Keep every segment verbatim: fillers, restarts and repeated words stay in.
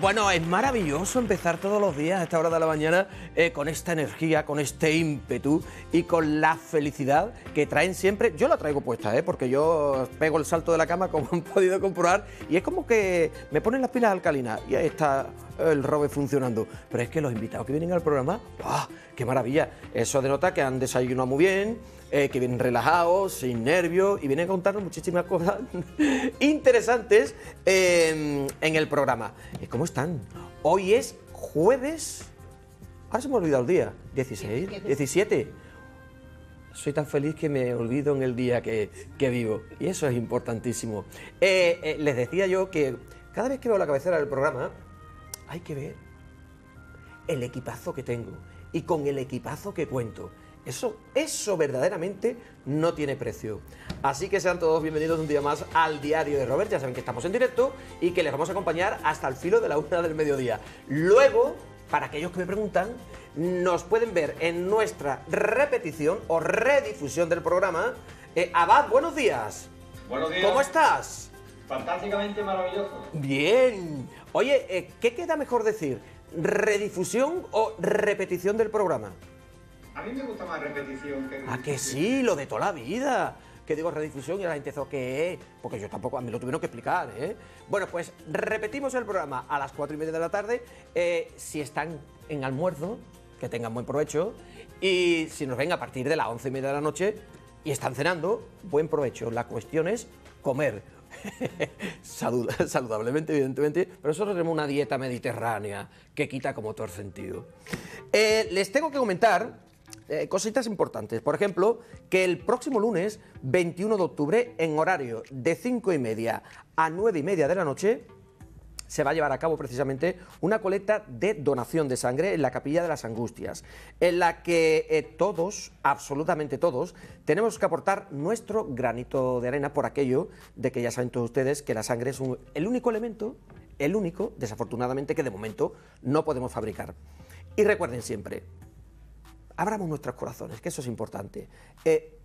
Bueno, es maravilloso empezar todos los días a esta hora de la mañana eh, con esta energía, con este ímpetu y con la felicidad que traen siempre. Yo la traigo puesta, ¿eh? Porque yo pego el salto de la cama, como han podido comprobar, y es como que me ponen las pilas alcalinas y ahí está el robe funcionando. Pero es que los invitados que vienen al programa, ¡ah, qué maravilla! Eso denota que han desayunado muy bien, eh, que vienen relajados, sin nervios, y vienen a contarnos muchísimas cosas interesantes eh, en el programa. ¿Cómo están? Hoy es jueves... Ahora se me ha olvidado el día. ¿dieciséis? ¿diecisiete? Soy tan feliz que me olvido en el día que, que vivo. Y eso es importantísimo. Eh, eh, les decía yo que cada vez que veo la cabecera del programa, hay que ver el equipazo que tengo y con el equipazo que cuento. Eso, eso verdaderamente no tiene precio. Así que sean todos bienvenidos un día más al Diario de Robert. Ya saben que estamos en directo y que les vamos a acompañar hasta el filo de la una del mediodía. Luego, para aquellos que me preguntan, nos pueden ver en nuestra repetición o redifusión del programa. Eh, Abad, buenos días. Buenos días. ¿Cómo estás? Fantásticamente maravilloso. Bien. Oye, eh, ¿qué queda mejor decir? ¿Redifusión o repetición del programa? A mí me gusta más repetición que... ¿A que sí? Lo de toda la vida. Que digo redifusión y la gente dice, ¿qué es? Porque yo tampoco, a mí lo tuvieron que explicar, ¿eh? Bueno, pues repetimos el programa a las cuatro y media de la tarde. Eh, si están en almuerzo, que tengan buen provecho. Y si nos ven a partir de las once y media de la noche y están cenando, buen provecho. La cuestión es comer. Salud, saludablemente, evidentemente, pero nosotros tenemos una dieta mediterránea que quita como todo el sentido. Eh, les tengo que comentar eh, cositas importantes. Por ejemplo, que el próximo lunes, veintiuno de octubre, en horario de cinco y media a nueve y media de la noche, se va a llevar a cabo precisamente una colecta de donación de sangre en la Capilla de las Angustias, en la que eh, todos, absolutamente todos, tenemos que aportar nuestro granito de arena por aquello de que ya saben todos ustedes que la sangre es un, el único elemento, el único, desafortunadamente, que de momento no podemos fabricar. Y recuerden siempre, abramos nuestros corazones, que eso es importante. Eh,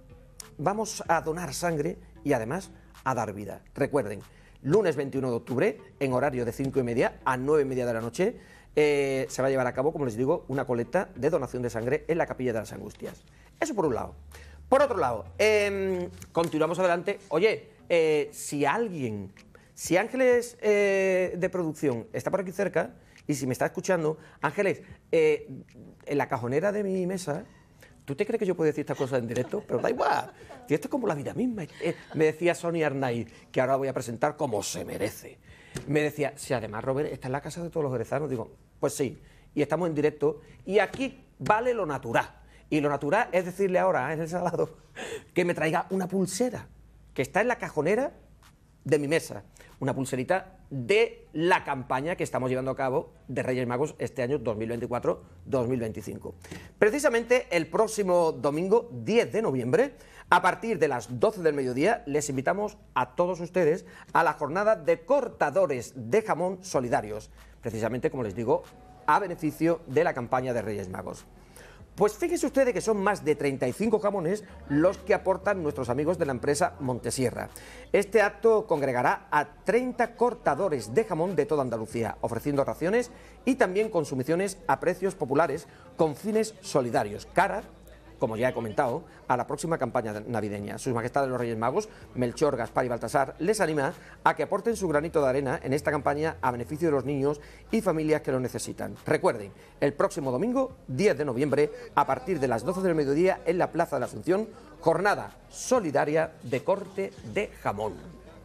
vamos a donar sangre y además a dar vida. Recuerden, lunes veintiuno de octubre, en horario de cinco y media a nueve y media de la noche, eh, se va a llevar a cabo, como les digo, una colecta de donación de sangre en la Capilla de las Angustias. Eso por un lado. Por otro lado, eh, continuamos adelante. Oye, eh, si alguien, si Ángeles eh, de producción está por aquí cerca, y si me está escuchando, Ángeles, eh, en la cajonera de mi mesa... ¿Tú te crees que yo puedo decir estas cosas en directo? Pero da igual. Y esto es como la vida misma. Eh, me decía Sonia Arnaiz, que ahora voy a presentar como se merece. Me decía, si además, Robert, está en la casa de todos los jerezanos. Digo, pues sí. Y estamos en directo. Y aquí vale lo natural. Y lo natural es decirle ahora a Ángel Salado que me traiga una pulsera que está en la cajonera de mi mesa. Una pulserita de la campaña que estamos llevando a cabo de Reyes Magos este año dos mil veinticuatro dos mil veinticinco. Precisamente el próximo domingo diez de noviembre, a partir de las doce del mediodía, les invitamos a todos ustedes a la jornada de cortadores de jamón solidarios, precisamente, como les digo, a beneficio de la campaña de Reyes Magos. Pues fíjense ustedes que son más de treinta y cinco jamones los que aportan nuestros amigos de la empresa Montesierra. Este acto congregará a treinta cortadores de jamón de toda Andalucía, ofreciendo raciones y también consumiciones a precios populares con fines solidarios, cara, como ya he comentado, a la próxima campaña navideña. Sus Majestades los Reyes Magos, Melchor, Gaspar y Baltasar, les anima a que aporten su granito de arena en esta campaña a beneficio de los niños y familias que lo necesitan. Recuerden, el próximo domingo, diez de noviembre, a partir de las doce del mediodía, en la Plaza de la Asunción, jornada solidaria de corte de jamón.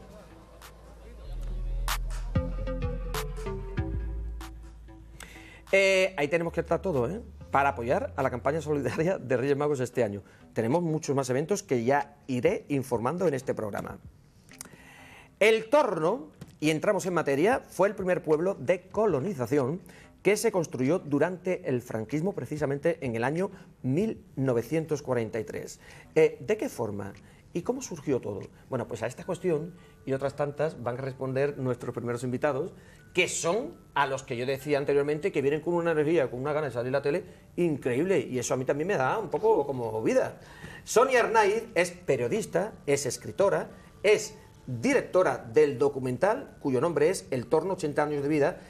Eh, ahí tenemos que estar todo, ¿eh? Para apoyar a la campaña solidaria de Reyes Magos este año. Tenemos muchos más eventos que ya iré informando en este programa. El Torno, y entramos en materia, fue el primer pueblo de colonización que se construyó durante el franquismo, precisamente en el año mil novecientos cuarenta y tres. Eh, ¿De qué forma? ¿Y cómo surgió todo? Bueno, pues a esta cuestión y otras tantas van a responder nuestros primeros invitados, que son a los que yo decía anteriormente que vienen con una energía, con una gana de salir a la tele increíble, y eso a mí también me da un poco como vida. Sonia Arnaiz es periodista, es escritora, es directora del documental, cuyo nombre es El Torno, ochenta años de vida,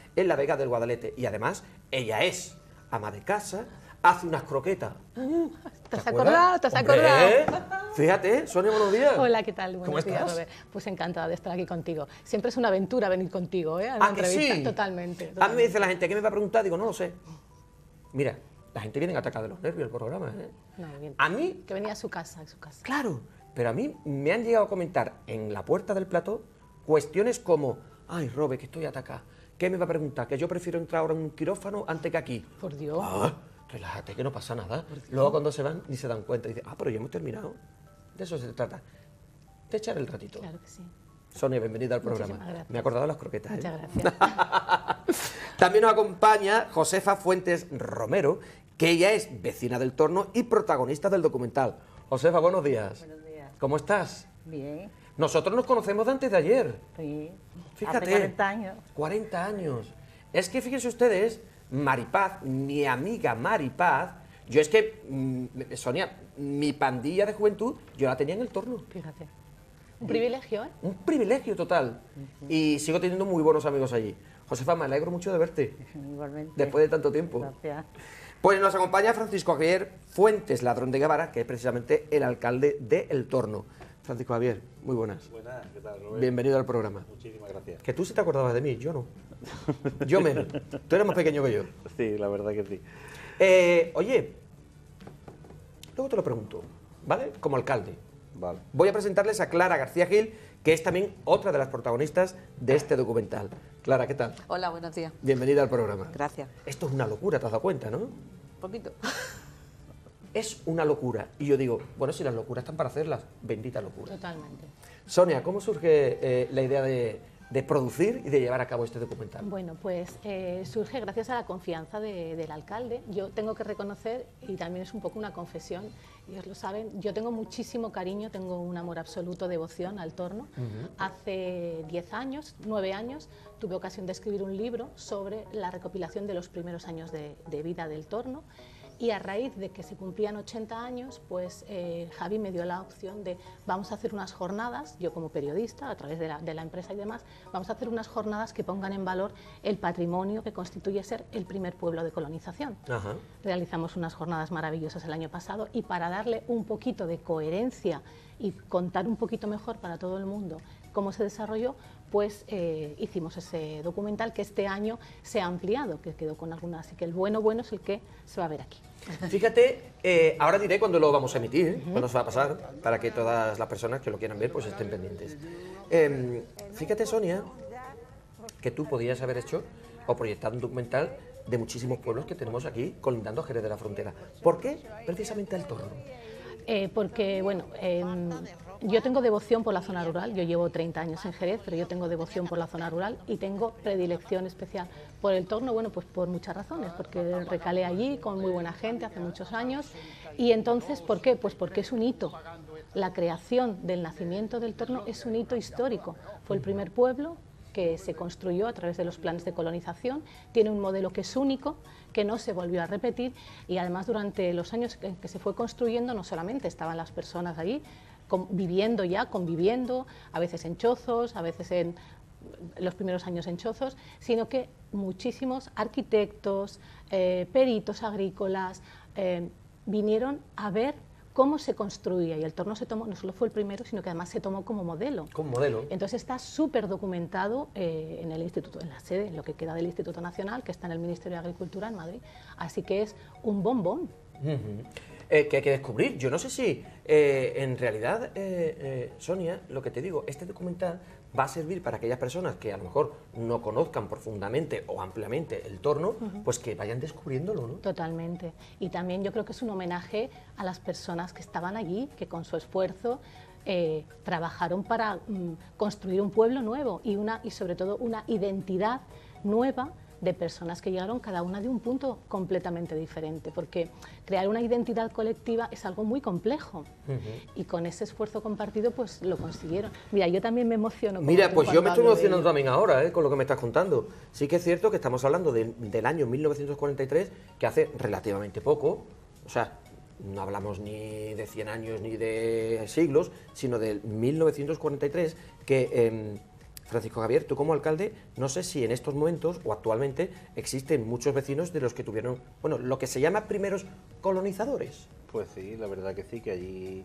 en la Vega del Guadalete. Y además, ella es ama de casa, hace unas croquetas. ¿Te has acordado? ¿Te has acordado? Fíjate, Sonia, buenos días. Hola, ¿qué tal? ¿Cómo Buenos días, estás? Robert. Pues encantada de estar aquí contigo. Siempre es una aventura venir contigo, ¿eh? A una ¿Ah, que entrevista. sí? Totalmente, A mí me totalmente. dice la gente, ¿qué me va a preguntar? Digo, no lo sé. Mira, la gente viene atacada de los nervios el programa, ¿eh? No, bien. A mí, Que venía a su casa, a su casa. claro, pero a mí me han llegado a comentar en la puerta del plató cuestiones como, ay, Robe, que estoy atacada. ¿Qué me va a preguntar? ¿Que yo prefiero entrar ahora en un quirófano antes que aquí? Por Dios. Ah, relájate, que no pasa nada. Luego cuando se van ni se dan cuenta y dicen, ah, pero ya hemos terminado. De eso se trata. De echar el ratito. Claro que sí. Sonia, bienvenida al programa. Muchísimas gracias. Me he acordado de las croquetas. ¿eh? Muchas gracias. También nos acompaña Josefa Fuentes Romero, que ella es vecina del Torno y protagonista del documental. Josefa, buenos días. Buenos días. ¿Cómo estás? Bien, Nosotros nos conocemos de antes de ayer. sí. Fíjate. Hace cuarenta años. cuarenta años. Es que fíjense ustedes, Maripaz, mi amiga Maripaz, yo es que, mm, Sonia, mi pandilla de juventud, yo la tenía en el Torno. Fíjate. Un privilegio, ¿eh? Un privilegio total. Y sigo teniendo muy buenos amigos allí. Josefa, me alegro mucho de verte, Igualmente. después de tanto tiempo. Gracias. Pues nos acompaña Francisco Javier Fuentes Ladrón de Guevara, que es precisamente el alcalde de El Torno. Francisco Javier, muy buenas. Buenas, ¿qué tal, Robert? Bienvenido al programa. Muchísimas gracias. Que tú sí te acordabas de mí, yo no. Yo menos. Tú eres más pequeño que yo. Sí, la verdad que sí. Eh, oye, luego te lo pregunto, ¿vale? Como alcalde. Vale. Voy a presentarles a Clara García Gil, que es también otra de las protagonistas de este documental. Clara, ¿qué tal? Hola, buenos días. Bienvenida al programa. Gracias. Esto es una locura, te has dado cuenta, ¿no? Un poquito. Es una locura. Y yo digo, bueno, si las locuras están para hacerlas, bendita locura. Totalmente. Sonia, ¿cómo surge eh, la idea de, de producir y de llevar a cabo este documental? Bueno, pues eh, surge gracias a la confianza de- del alcalde. Yo tengo que reconocer, y también es un poco una confesión, ellos lo saben, yo tengo muchísimo cariño, tengo un amor absoluto, devoción al Torno. Hace diez años, nueve años, tuve ocasión de escribir un libro sobre la recopilación de los primeros años de, de vida del Torno. Y a raíz de que se cumplían ochenta años, pues eh, Javi me dio la opción de vamos a hacer unas jornadas, yo como periodista, a través de la, de la empresa y demás, vamos a hacer unas jornadas que pongan en valor el patrimonio que constituye ser el primer pueblo de colonización. Ajá. Realizamos unas jornadas maravillosas el año pasado y para darle un poquito de coherencia y contar un poquito mejor para todo el mundo cómo se desarrolló, pues eh, hicimos ese documental que este año se ha ampliado, que quedó con algunas, así que el bueno bueno es el que se va a ver aquí. Fíjate, eh, ahora diré cuándo lo vamos a emitir, ¿eh? Cuándo se va a pasar, para que todas las personas que lo quieran ver pues estén pendientes. Eh, fíjate, Sonia, que tú podías haber hecho o proyectado un documental de muchísimos pueblos que tenemos aquí colindando a Jerez de la Frontera. ¿Por qué precisamente el Torno? Eh, porque, bueno, em, yo tengo devoción por la zona rural, yo llevo treinta años en Jerez, pero yo tengo devoción por la zona rural y tengo predilección especial por el Torno, bueno, pues por muchas razones, porque recalé allí con muy buena gente hace muchos años y entonces, ¿por qué? Pues porque es un hito. La creación del nacimiento del Torno es un hito histórico, fue el primer pueblo que se construyó a través de los planes de colonización, tiene un modelo que es único, que no se volvió a repetir y además durante los años que, que se fue construyendo no solamente estaban las personas allí con, viviendo ya, conviviendo, a veces en chozos, a veces en los primeros años en chozos, sino que muchísimos arquitectos, eh, peritos agrícolas eh, vinieron a ver cómo se construía y el Torno se tomó, no solo fue el primero, sino que además se tomó como modelo. Como modelo. Entonces está súper documentado eh, en el Instituto, en la sede, en lo que queda del Instituto Nacional, que está en el Ministerio de Agricultura en Madrid. Así que es un bombón. Ujú. Eh, que hay que descubrir. Yo no sé si eh, en realidad, eh, eh, Sonia, lo que te digo, este documental va a servir para aquellas personas que a lo mejor no conozcan profundamente o ampliamente el Torno, uh-huh. pues que vayan descubriéndolo, ¿no? Totalmente. Y también yo creo que es un homenaje a las personas que estaban allí, que con su esfuerzo eh, trabajaron para mm, construir un pueblo nuevo y, una, y sobre todo una identidad nueva de personas que llegaron cada una de un punto completamente diferente, porque crear una identidad colectiva es algo muy complejo uh-huh. y con ese esfuerzo compartido pues lo consiguieron. Mira, yo también me emociono. Mira, pues yo me estoy emocionando también ahora eh, con lo que me estás contando. Sí que es cierto que estamos hablando de, del año mil novecientos cuarenta y tres, que hace relativamente poco, o sea, no hablamos ni de cien años ni de siglos, sino del mil novecientos cuarenta y tres, que... Eh, Francisco Javier, tú como alcalde, no sé si en estos momentos o actualmente existen muchos vecinos de los que tuvieron, bueno, lo que se llama primeros colonizadores. Pues sí, la verdad que sí, que allí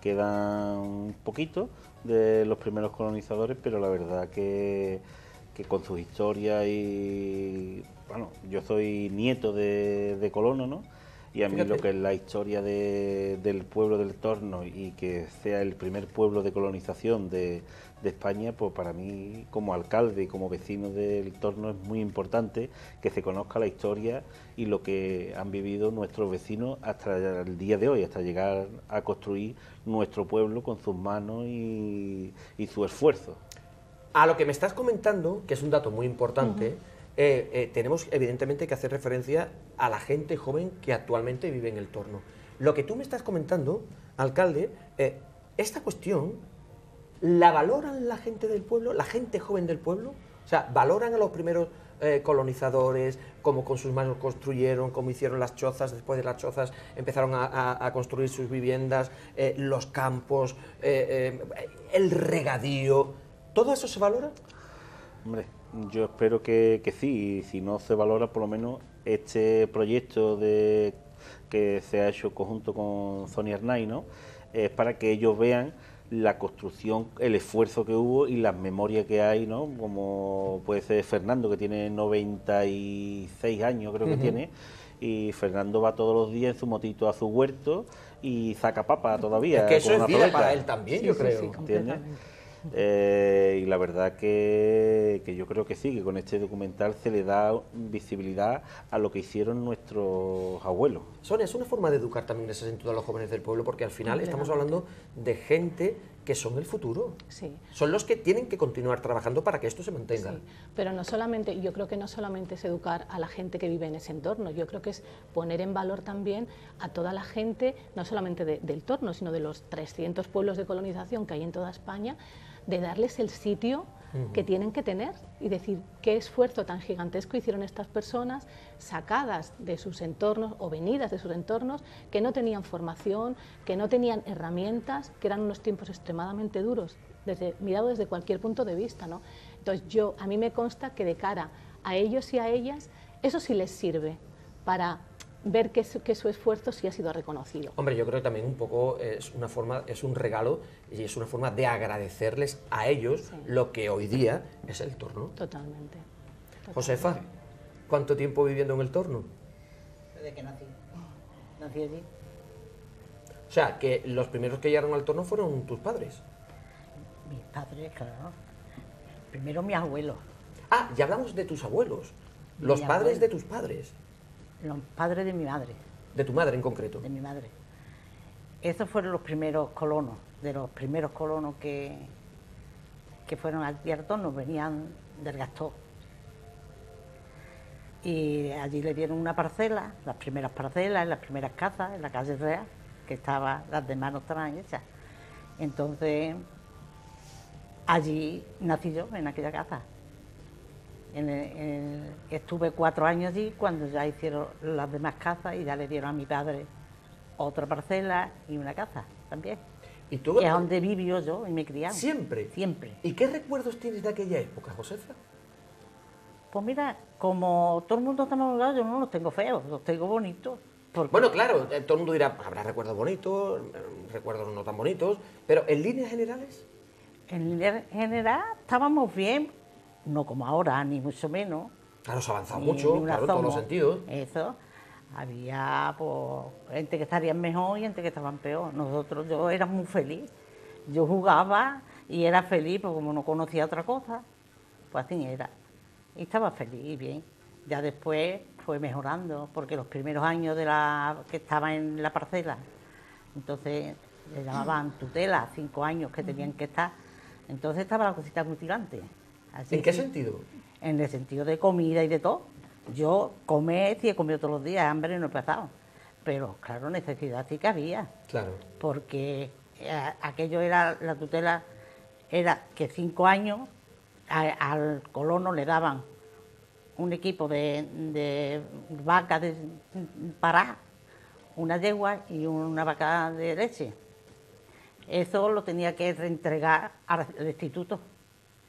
quedan un poquito de los primeros colonizadores, pero la verdad que, que con sus historias y... Bueno, yo soy nieto de, de colono, ¿no? Y a mí Fíjate. lo que es la historia de, del pueblo del Torno y que sea el primer pueblo de colonización de, de España, pues para mí como alcalde y como vecino del Torno es muy importante que se conozca la historia y lo que han vivido nuestros vecinos hasta el día de hoy, hasta llegar a construir nuestro pueblo con sus manos y, y su esfuerzo. A lo que me estás comentando, que es un dato muy importante, uh-huh. eh, eh, tenemos evidentemente que hacer referencia a la gente joven que actualmente vive en el Torno. Lo que tú me estás comentando, alcalde, eh, esta cuestión, ¿la valoran la gente del pueblo, la gente joven del pueblo? O sea, ¿valoran a los primeros eh, colonizadores, cómo con sus manos construyeron, cómo hicieron las chozas, después de las chozas empezaron a, a, a construir sus viviendas, eh, los campos, eh, eh, el regadío? ¿Todo eso se valora? Hombre, yo espero que, que sí, y si no se valora, por lo menos este proyecto de que se ha hecho conjunto con Sonia Arnay, ¿no? Es para que ellos vean la construcción, el esfuerzo que hubo y las memorias que hay, ¿no? Como puede ser Fernando, que tiene noventa y seis años, creo que uh-huh. tiene, y Fernando va todos los días en su motito a su huerto y saca papa todavía. Es que eso con es una vida paleta. para él también, sí, yo sí, creo. sí, ¿Entiendes? Eh, y la verdad que, que yo creo que sí, que con este documental se le da visibilidad a lo que hicieron nuestros abuelos. Sonia, es una forma de educar también en ese sentido a los jóvenes del pueblo, porque al final estamos hablando de gente que son el futuro. Sí. Son los que tienen que continuar trabajando para que esto se mantenga. Sí, pero no solamente, yo creo que no solamente es educar a la gente que vive en ese entorno, yo creo que es poner en valor también a toda la gente, no solamente de, del Torno, sino de los trescientos pueblos de colonización que hay en toda España, de darles el sitio uh-huh. que tienen que tener y decir qué esfuerzo tan gigantesco hicieron estas personas sacadas de sus entornos o venidas de sus entornos, que no tenían formación, que no tenían herramientas, que eran unos tiempos extremadamente duros, desde, mirado desde cualquier punto de vista, ¿no? Entonces yo, a mí me consta que de cara a ellos y a ellas, eso sí les sirve para ver que su, que su esfuerzo sí ha sido reconocido. Hombre, yo creo que también un poco es una forma, es un regalo y es una forma de agradecerles a ellos sí. lo que hoy día es el Torno. Totalmente. Totalmente. Josefa, ¿cuánto tiempo viviendo en el Torno? Desde que nací. Nací allí. O sea, que los primeros que llegaron al Torno fueron tus padres. Mis padres, claro. Primero mis abuelos. Ah, ya hablamos de tus abuelos. Los Mi padres abuelo. de tus padres. Los padres de mi madre. De tu madre en concreto. De mi madre. Esos fueron los primeros colonos, de los primeros colonos que, que fueron aquí al Torno, venían del Gastó. Y allí le dieron una parcela, las primeras parcelas, las primeras casas, en la calle Real, que estaba, las demás no estaban hechas. Entonces, allí nací yo, en aquella casa. En el, en, estuve cuatro años allí cuando ya hicieron las demás casas y ya le dieron a mi padre otra parcela y una casa también. ¿Y tú? Y es donde vivió yo y me he criado. ¿Siempre? Siempre. ¿Y qué recuerdos tienes de aquella época, Josefa? Pues mira, como todo el mundo está enamorado, yo no los tengo feos, los tengo bonitos. Porque... Bueno, claro, todo el mundo dirá, habrá recuerdos bonitos, recuerdos no tan bonitos, pero en líneas generales... En línea general estábamos bien, no como ahora, ni mucho menos. Claro, se ha avanzado ni, mucho, ni claro, en todos los sentidos. Eso. Había pues, gente que estarían mejor y gente que estaban peor. Nosotros, yo era muy feliz. Yo jugaba y era feliz, porque como no conocía otra cosa, pues así era. Y estaba feliz y bien. Ya después fue mejorando, porque los primeros años de la que estaba en la parcela, entonces le llamaban tutela, cinco años que tenían que estar. Entonces estaba la cosita muy tirante. Así ¿En qué que, sentido? En el sentido de comida y de todo. Yo comer, sí he comido todos los días, hambre no he pasado. Pero claro, necesidad sí que había. Claro. Porque eh, aquello era, la tutela era que cinco años a, al colono le daban un equipo de, de vaca de pará, una yegua y una vaca de leche. Eso lo tenía que reentregar al instituto.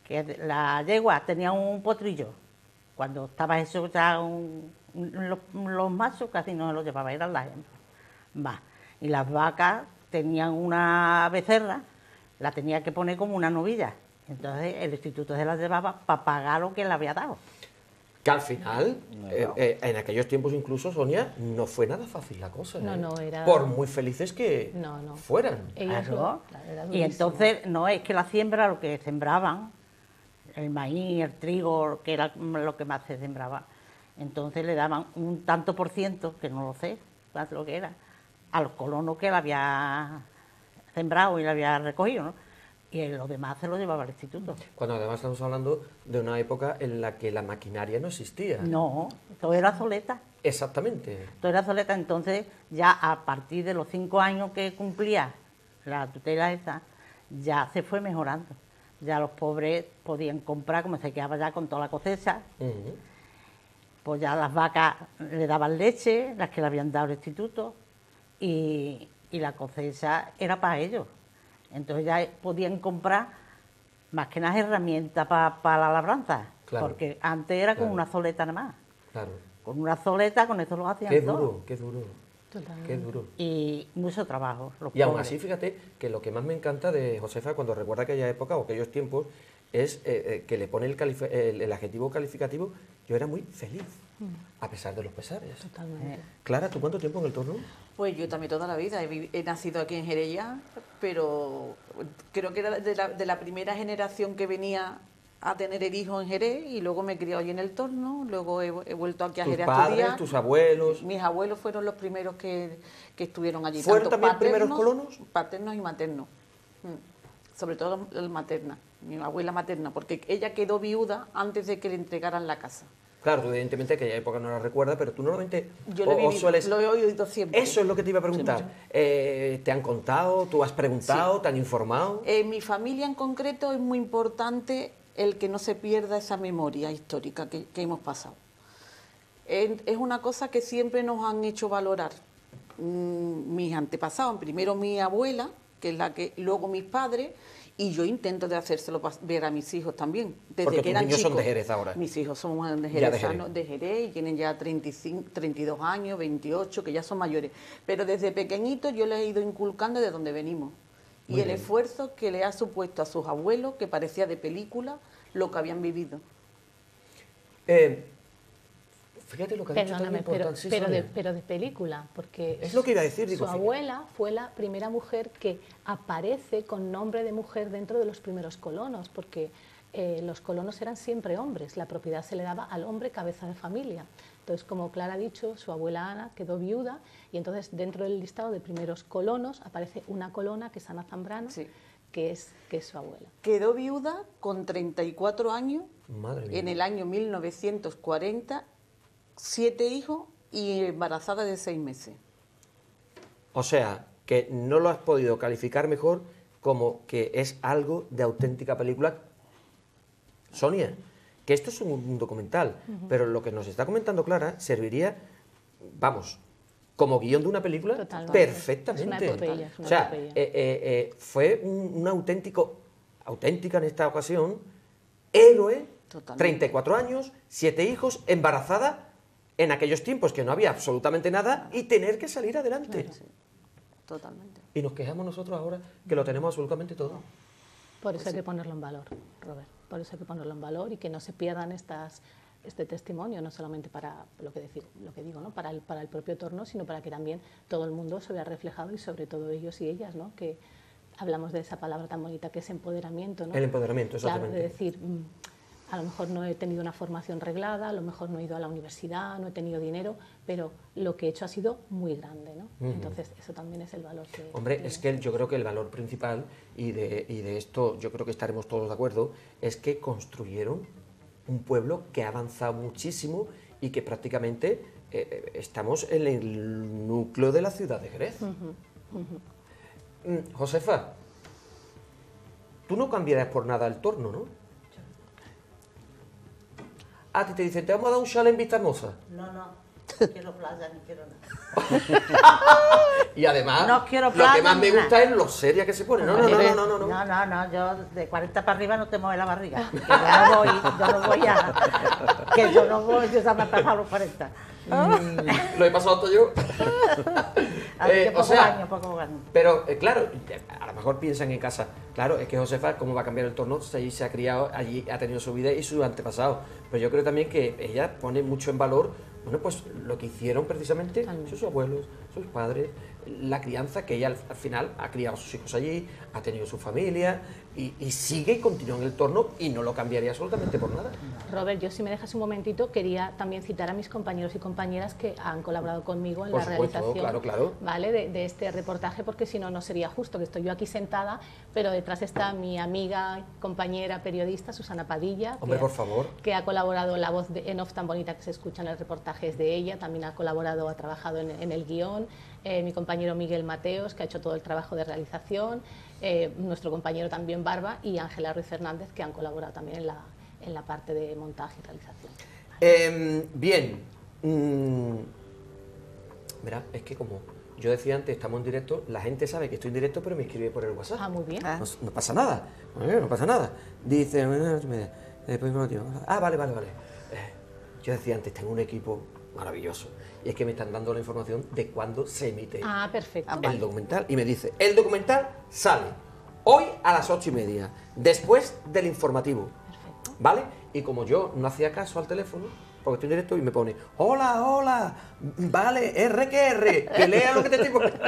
que la yegua tenía un potrillo. Cuando estaba eso ya un, un- los, los machos casi no se los llevaba, eran las hembras. Va. Y las vacas tenían una becerra, la tenía que poner como una novilla. Entonces el instituto se la llevaba para pagar lo que le había dado. Que al final, No, eh, no. eh, en aquellos tiempos incluso, Sonia, no fue nada fácil la cosa. No, ¿eh? no, era- Por muy felices que No, no. fueran. Ellos Claro. lo- claro, era Y durísimo. entonces, no es que la siembra, lo que sembraban, el maíz, el trigo, que era lo que más se sembraba, entonces le daban un tanto por ciento, que no lo sé, cuánto lo que era, al colono que la había sembrado y la había recogido, ¿no? Y lo demás se lo llevaba al instituto. Cuando además estamos hablando de una época en la que la maquinaria no existía. No, todo era soleta. Exactamente. Todo era soleta, entonces ya a partir de los cinco años que cumplía la tutela esa, ya se fue mejorando. Ya los pobres podían comprar, como se quedaba ya con toda la cosecha, Ujú. pues ya las vacas le daban leche, las que le habían dado el instituto, y, y la cosecha era para ellos. Entonces ya podían comprar más que nada herramientas para la labranza, Claro. porque antes era con Claro. una soleta nada más. Claro. Con una soleta, con eso lo hacían Qué todo. duro, qué duro. Totalmente. Qué duro. Y mucho trabajo. Los Y aún pobres. así, fíjate que lo que más me encanta de Josefa cuando recuerda aquella época o aquellos tiempos es eh, eh, que le pone el, califi- el- el adjetivo calificativo. Yo era muy feliz, a pesar de los pesares. Totalmente. Clara, ¿tú cuánto tiempo en el torno? Pues yo también toda la vida, he, vi- he nacido aquí en Jerez ya, pero creo que era de la, de la primera generación que venía a tener el hijo en Jerez y luego me he criado allí en el Torno, luego he, he vuelto aquí a Tus Jerez a padres, estudiar. tus abuelos. Mis abuelos fueron los primeros que, que estuvieron allí. ¿Fueron tanto también primeros paternos- colonos? Paternos y maternos. Mm. Sobre todo el materna, mi abuela materna, porque ella quedó viuda antes de que le entregaran la casa. Claro, tú evidentemente aquella época no la recuerdas, pero tú normalmente Yo o- lo he, o vivido, sueles... lo he oído siempre. Eso es lo que te iba a preguntar. Eh, ¿Te han contado? ¿Tú has preguntado? ¿Te han informado? En mi familia en concreto es muy importante el que no se pierda esa memoria histórica que, que hemos pasado. Es, es una cosa que siempre nos han hecho valorar mm, mis antepasados, primero mi abuela, que es la que, luego mis padres, y yo intento de hacérselo pas- ver a mis hijos también, desde Porque que tus eran niños son chicos. de Jerez ahora. Mis hijos son de Ya Jerez, de Jerez. sanos, de Jerez y tienen ya treinta y cinco, treinta y dos años, veintiocho, que ya son mayores. Pero desde pequeñitos yo les he ido inculcando de dónde venimos. Y Muy el bien. esfuerzo que le ha supuesto a sus abuelos, que parecía de película, lo que habían vivido. Eh, fíjate lo que ha dicho tan Perdóname, pero, importante. sí, pero, de, Sonia. pero de película, porque Es lo que iba a decir, su digo, fíjate. abuela fue la primera mujer que aparece con nombre de mujer dentro de los primeros colonos, porque eh, los colonos eran siempre hombres, la propiedad se le daba al hombre cabeza de familia. Entonces, como Clara ha dicho, su abuela Ana quedó viuda y entonces dentro del listado de primeros colonos aparece una colona que es Ana Zambrano, Sí. que, es, que es su abuela. Quedó viuda con treinta y cuatro años, Madre mía. en el año mil novecientos cuarenta, siete hijos y embarazada de seis meses. O sea, que no lo has podido calificar mejor como que es algo de auténtica película. Sonia, que esto es un documental, pero lo que nos está comentando Clara serviría, vamos, como guión de una película Totalmente. perfectamente. Es una epopeya, es una o sea, epopeya. eh, eh, eh, fue un, un auténtico, auténtica en esta ocasión, héroe, Totalmente. treinta y cuatro años, siete hijos, embarazada en aquellos tiempos que no había absolutamente nada y tener que salir adelante. Totalmente. Y nos quejamos nosotros ahora que lo tenemos absolutamente todo. Por Pues eso hay que ponerlo en valor, Robert. Por eso hay que ponerlo en valor y que no se pierdan estas, este testimonio, no solamente para lo que, decir, lo que digo, ¿no? para, el, para el propio torno, sino para que también todo el mundo se vea reflejado y sobre todo ellos y ellas, ¿no? Que hablamos de esa palabra tan bonita que es empoderamiento, ¿no? El empoderamiento, Claro, exactamente. de decir, mm, a lo mejor no he tenido una formación reglada, a lo mejor no he ido a la universidad, no he tenido dinero, pero lo que he hecho ha sido muy grande, ¿no? Ujú. Entonces, eso también es el valor que... Hombre, que- es que yo creo que el valor principal, y de, y de esto yo creo que estaremos todos de acuerdo, es que construyeron un pueblo que ha avanzado muchísimo y que prácticamente eh, estamos en el núcleo de la ciudad de Jerez. Mm, Josefa, tú no cambiarás por nada el torno, ¿no? A ti te dicen, te vamos a dar un chalet en Vista Hermosa. No, no. No quiero playa ni quiero nada. Y además, No quiero lo que playa más me ni gusta nada. es lo seria que se pone. No, no, no, no, no, no, no. No, no, no, yo de cuarenta para arriba no te mueve la barriga. Que yo no voy, yo no voy a... Que yo no voy, yo ya me he pasado los cuarenta. Mm, lo he pasado todo yo. Así Eh, que o poco sea, años, poco años. pero eh, claro, a lo mejor piensan en casa, claro, es que Josefa, ¿cómo va a cambiar el torno? Si se ha criado allí, ha tenido su vida y sus antepasados. Pero yo creo también que ella pone mucho en valor, bueno, pues lo que hicieron precisamente Totalmente. sus abuelos, sus padres, la crianza que ella al, al final ha criado a sus hijos allí, ha tenido su familia y, y sigue y continúa en el torno y no lo cambiaría absolutamente por nada. Robert, yo si me dejas un momentito, quería también citar a mis compañeros y compañeras que han colaborado conmigo en Por la supuesto, realización claro, claro. ¿vale? de, de este reportaje, porque si no, no sería justo, que estoy yo aquí sentada, pero detrás está mi amiga, compañera, periodista, Susana Padilla, Hombre, que, por favor. que ha colaborado, la voz de, en off tan bonita que se escucha en el reportaje es de ella, también ha colaborado, ha trabajado en, en el guión, eh, mi compañero Miguel Mateos, que ha hecho todo el trabajo de realización, eh, nuestro compañero también Barba y Ángela Ruiz Fernández, que han colaborado también en la, en la parte de montaje y realización. Eh, bien. Mm, verá, es que como yo decía antes, estamos en directo, la gente sabe que estoy en directo, pero me escribe por el WhatsApp. Ah, muy bien. No, no pasa nada, eh, no pasa nada. Dice, eh, después me motivo. Ah, vale, vale, vale. Eh, yo decía antes, tengo un equipo maravilloso. Y es que me están dando la información de cuándo se emite Ah, perfecto. el documental. Y me dice, el documental sale hoy a las ocho y media, después del informativo. Perfecto. ¿Vale? Y como yo no hacía caso al teléfono, porque estoy en directo y me pone, hola, hola, vale, R que R, que lea lo que te estoy poniendo.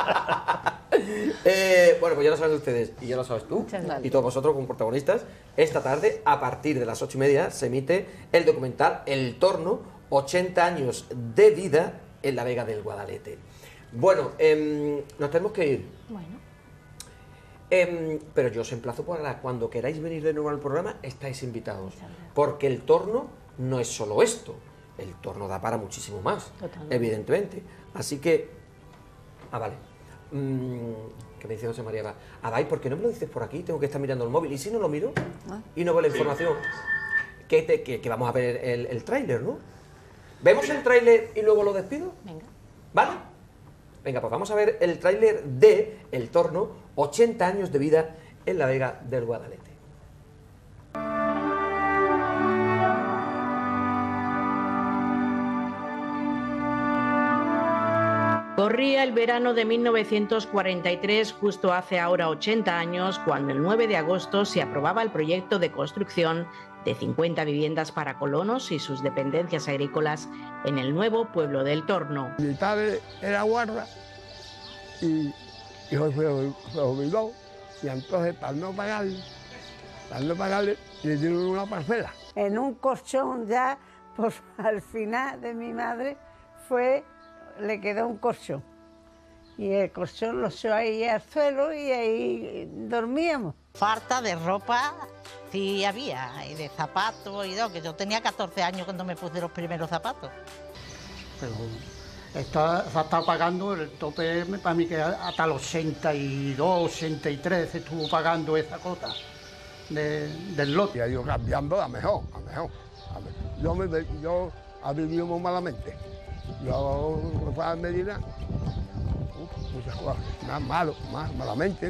eh, bueno, pues ya lo saben ustedes y ya lo sabes tú Muchas gracias. y todos vosotros como protagonistas. Esta tarde, a partir de las ocho y media, se emite el documental El Torno, ochenta años de vida en la Vega del Guadalete. Bueno, em, nos tenemos que ir. Bueno, Em, pero yo os emplazo para cuando queráis venir de nuevo al programa, estáis invitados. Muchas gracias. Porque el torno no es solo esto. El torno da para muchísimo más, Totalmente. evidentemente. Así que... Ah, vale. Mm, que me dice José María, Abay, ¿por qué no me lo dices por aquí? Tengo que estar mirando el móvil. ¿Y si no lo miro? Y no veo la información. Que, te- que- que vamos a ver el, el tráiler, ¿no? ¿Vemos el tráiler y luego lo despido? venga. ¿Vale? Venga, pues vamos a ver el tráiler de El Torno, ochenta años de vida en la Vega del Guadalete. Corría el verano de mil novecientos cuarenta y tres, justo hace ahora ochenta años, cuando el nueve de agosto se aprobaba el proyecto de construcción de cincuenta viviendas para colonos y sus dependencias agrícolas en el nuevo pueblo del Torno. Mi padre era guarda y, y se, se jubiló y entonces para no pagarle, para no pagarle, le dieron una parcela. En un colchón ya, pues al final de mi madre fue, le quedó un colchón. Y el colchón lo echó ahí al suelo y ahí dormíamos. Falta de ropa sí había, y de zapatos y todo, que yo tenía catorce años cuando me puse los primeros zapatos. Pero está, se ha estado pagando el tope, para mí que hasta los ochenta y dos, ochenta y tres se estuvo pagando esa cota de, del lote. Y ha ido cambiando a mejor, a mejor. A mejor. Yo, me, yo he vivido muy malamente. Yo me fui a Medina, uf, muchas cosas, más malo, más malamente.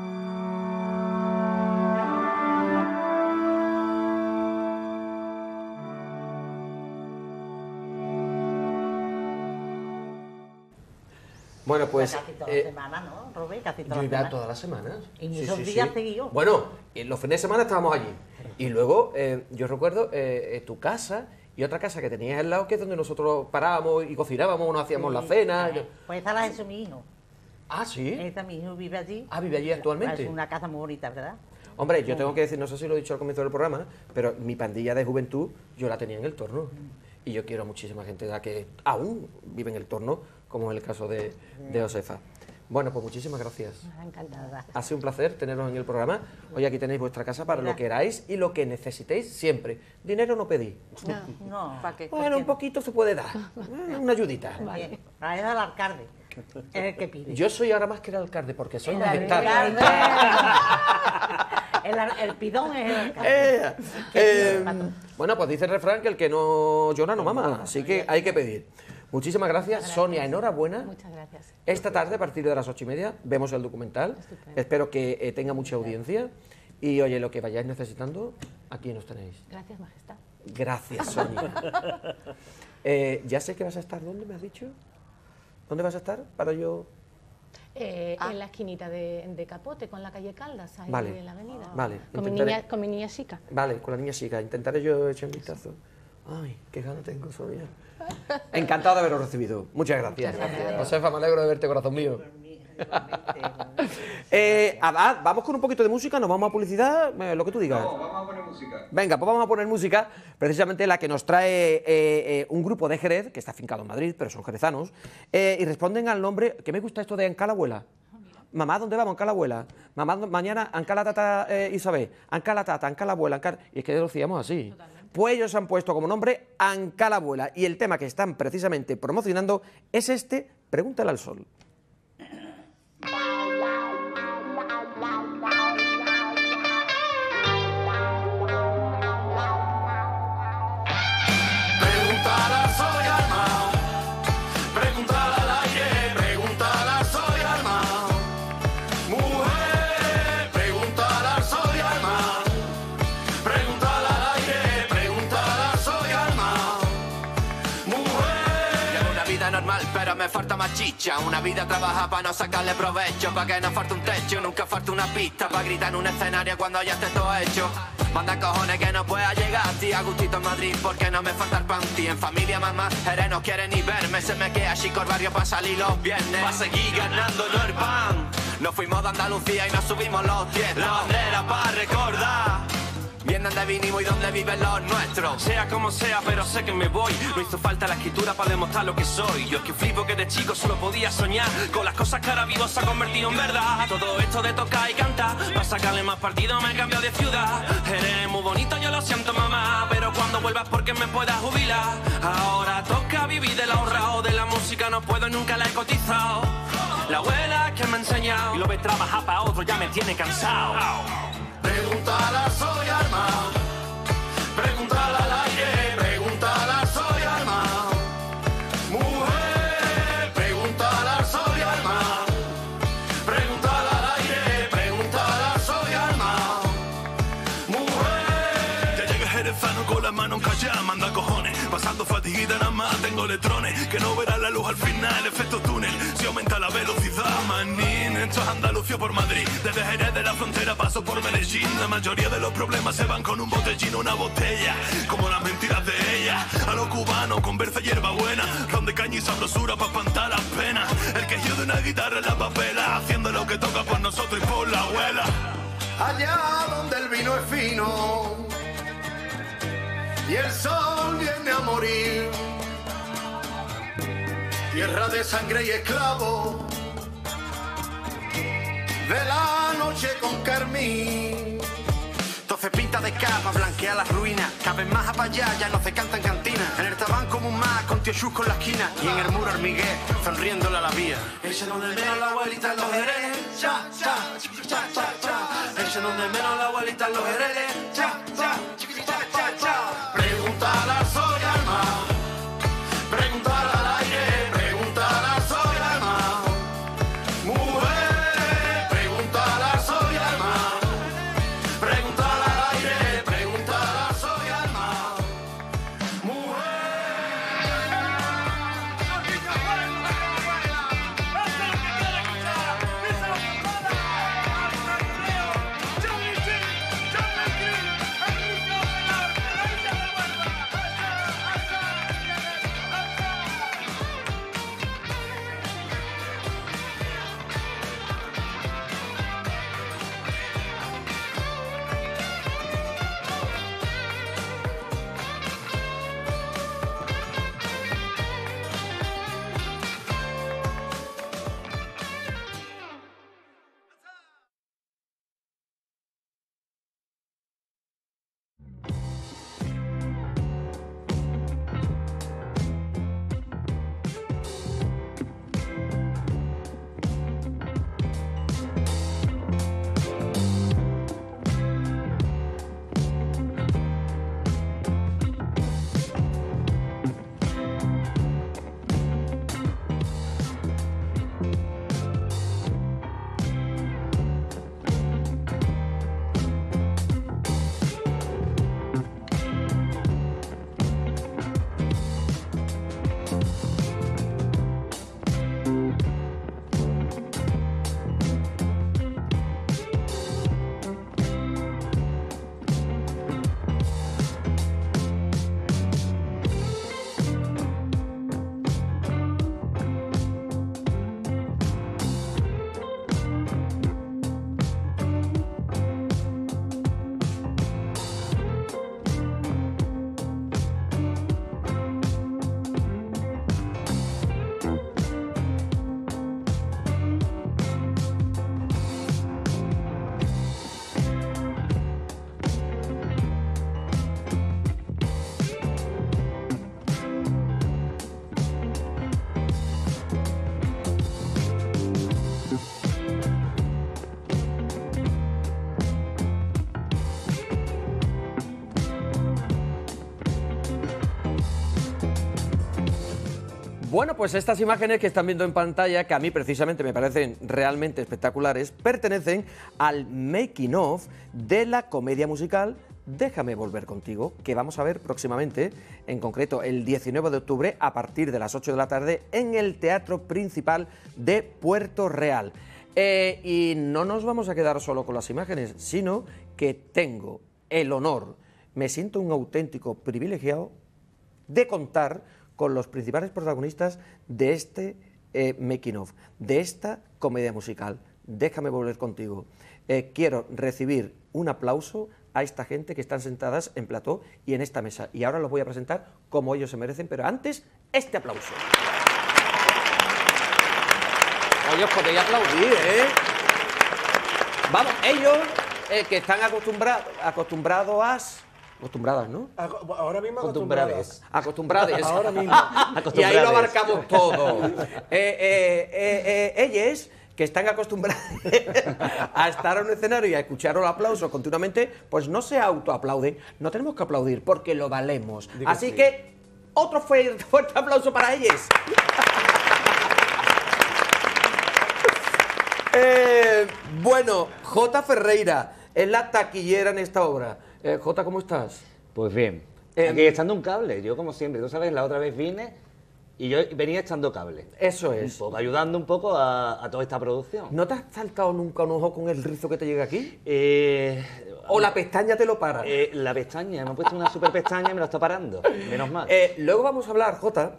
Bueno, pues... Casi toda eh, la semana, ¿no, Robert? Casi toda yo la iba semana. todas las semanas. Y muchos días seguidos. Bueno, en los fines de semana estábamos allí. Y luego, eh, yo recuerdo eh, eh, tu casa y otra casa que tenías al lado, que es donde nosotros parábamos y cocinábamos, nos hacíamos la cena. Eh, Pues esa la hizo mi hijo. Ah, ¿sí? Esa mi hijo vive allí. Ah, ¿vive allí actualmente? Es una casa muy bonita, ¿verdad? Hombre, yo tengo que decir, no sé si lo he dicho al comienzo del programa, pero mi pandilla de juventud yo la tenía en el Torno. Y yo quiero a muchísima gente ya que aún vive en el Torno, como es el caso de, de Josefa. Bueno, pues muchísimas gracias. Encantada. Ha sido un placer teneros en el programa. Hoy aquí tenéis vuestra casa para lo Mira. que queráis y lo que necesitéis siempre. Dinero no pedí. No, ¿para qué? Bueno, un poquito se puede dar. Eh, Una ayudita. Bien, para eso al alcalde, es el que pide. Yo soy ahora más que el alcalde porque soy El más alcalde. hectáreas. El, ar- el pidón es el alcalde. Eh, eh, bueno, pues dice el refrán que el que no llora no mama, así que hay que pedir. Muchísimas gracias. Gracias. Sonia, enhorabuena. Muchas gracias. Esta tarde, a partir de las ocho y media, vemos el documental. Estupendo. Espero que eh, tenga mucha audiencia. Y oye, lo que vayáis necesitando, aquí nos tenéis. Gracias, Majestad. Gracias, Sonia. eh, ya sé que vas a estar, ¿dónde me has dicho? ¿Dónde vas a estar para yo...? Eh, En la esquinita de, de Capote, con la calle Caldas, ahí Vale. en la avenida. Vale, Con mi, intentaré- niña, con mi niña chica. Vale, con la niña chica. Intentaré yo echar un vistazo. Ay, qué gana tengo, Sonia. Encantado de haberos recibido. Muchas gracias. Muchas gracias. Josefa, me alegro de verte, corazón mío. eh, Abad, vamos con un poquito de música, nos vamos a publicidad, eh, lo que tú digas. No, vamos a poner música. Venga, pues vamos a poner música, precisamente la que nos trae eh, eh, un grupo de Jerez, que está afincado en Madrid, pero son jerezanos, eh, y responden al nombre, que me gusta esto de Ancala Abuela. Mamá, ¿dónde vamos? Ancala Abuela. Mamá, mañana Ancala Tata eh, Isabel. Ancala Tata, Ancala Abuela, Ancala... Y es que lo decíamos así. Pues ellos han puesto como nombre Ancala Abuela, y el tema que están precisamente promocionando es este, Pregúntale al Sol. Pregúntale al sol y al mar, pregúntale al aire, pregúntale al sol y al mar. Mujer, pregúntale al sol y al mar, pregúntale al aire, pregúntale al sol y al mar. Mujer. Llevo una vida normal, pero me falta más chicha. Una vida trabaja para no sacarle provecho, para que no falte un techo, nunca falta una pista, para gritar en un escenario cuando ya esté todo hecho. Manda cojones que no pueda llegar a ti a gustito en Madrid porque no me falta el panty. En familia mamá, Jerez no quiere ni verme. Se me queda chico el barrio para salir los viernes. Pa' seguir ganando no el pan. Nos fuimos de Andalucía y nos subimos los diez. La bandera para recordar bien dónde vinimos y dónde viven los nuestros. Sea como sea, pero sé que me voy. No hizo falta la escritura para demostrar lo que soy. Yo es que flipo que de chico solo podía soñar con las cosas que ahora vivo se ha convertido en verdad. Todo esto de tocar y cantar, para sacarle más partido me cambio de ciudad. Eres muy bonito, yo lo siento mamá, pero cuando vuelvas porque me puedas jubilar. Ahora toca vivir de la honra o de la música, no puedo y nunca la he cotizado. La abuela que me ha enseñado y lo ve trabajar para otro ya me tiene cansado. Pregúntale al sol y al mar, pregúntale al aire, pregúntale al sol y al mar. Mujer, pregúntale al sol y al mar, pregúntale al aire, pregúntale al sol y al mar. Mujer. Ya llega jerezano con las manos calladas, manda cojones, pasando fatiguita nada más, tengo electrones, que no verán la luz al final, efecto túnel, si aumenta la velocidad, manín, esto es Andalucía por Madrid, desde Jerez de la frontera paso por Medellín, la mayoría de los problemas se van con un botellín, una botella, como las mentiras de ella, a los cubanos con berza y hierba buena, ron de caña y sabrosura pa' espantar las penas, el quejido de una guitarra en la papela, haciendo lo que toca por nosotros y por la abuela. Allá donde el vino es fino y el sol viene a morir, tierra de sangre y esclavo, de la noche con carmín. Entonces pinta de capa, blanquea las ruinas, caben más a pa' allá, ya no se canta en cantina. En el tabán como un más, con tío chusco en la esquina. Y en el muro hormigué, sonriéndole a la vía. Echa donde menos la abuelita en los Jerez, cha, cha, cha, cha, cha. Echa donde menos la abuelita en los Jerez, cha, cha, cha, cha, cha. Pregúntale al sol y al mar, pregúntale al aire, pregúntale al sol y al mar. Mujer, pregúntale al sol y al mar, pregúntale al aire, pregúntale al sol y al mar. Bueno, pues estas imágenes que están viendo en pantalla, que a mí precisamente me parecen realmente espectaculares, pertenecen al making of de la comedia musical Déjame volver contigo, que vamos a ver próximamente, en concreto el diecinueve de octubre, a partir de las ocho de la tarde, en el Teatro Principal de Puerto Real. Eh, y no nos vamos a quedar solo con las imágenes, sino que tengo el honor, me siento un auténtico privilegiado de contar con los principales protagonistas de este eh, making of, de esta comedia musical. Déjame volver contigo. Eh, quiero recibir un aplauso a esta gente que están sentadas en plató y en esta mesa. Y ahora los voy a presentar como ellos se merecen, pero antes, este aplauso. Oye, os podéis aplaudir, ¿eh? Vamos, ellos eh, que están acostumbrados acostumbrados a... Acostumbradas, ¿no? Ahora mismo acostumbradas. Acostumbradas. Ahora mismo. Y ahí lo abarcamos todo. Eh, eh, eh, eh, ellas, que están acostumbradas a estar en un escenario y a escuchar los aplausos continuamente, pues no se autoaplauden. No tenemos que aplaudir porque lo valemos. Digo Así sí. que, otro fuerte, fuerte aplauso para ellas. eh, bueno, J. Ferreira es la taquillera en esta obra. Eh, Jota, ¿cómo estás? Pues bien, Eh, aquí echando un cable, yo como siempre, tú sabes, la otra vez vine y yo venía echando cable. Eso es. Un poco, ayudando un poco a, a toda esta producción. ¿No te has saltado nunca un ojo con el rizo que te llega aquí? Eh, ¿O la pestaña te lo para? Eh, la pestaña, me han puesto una super pestaña y me lo está parando, menos mal. Eh, luego vamos a hablar, Jota,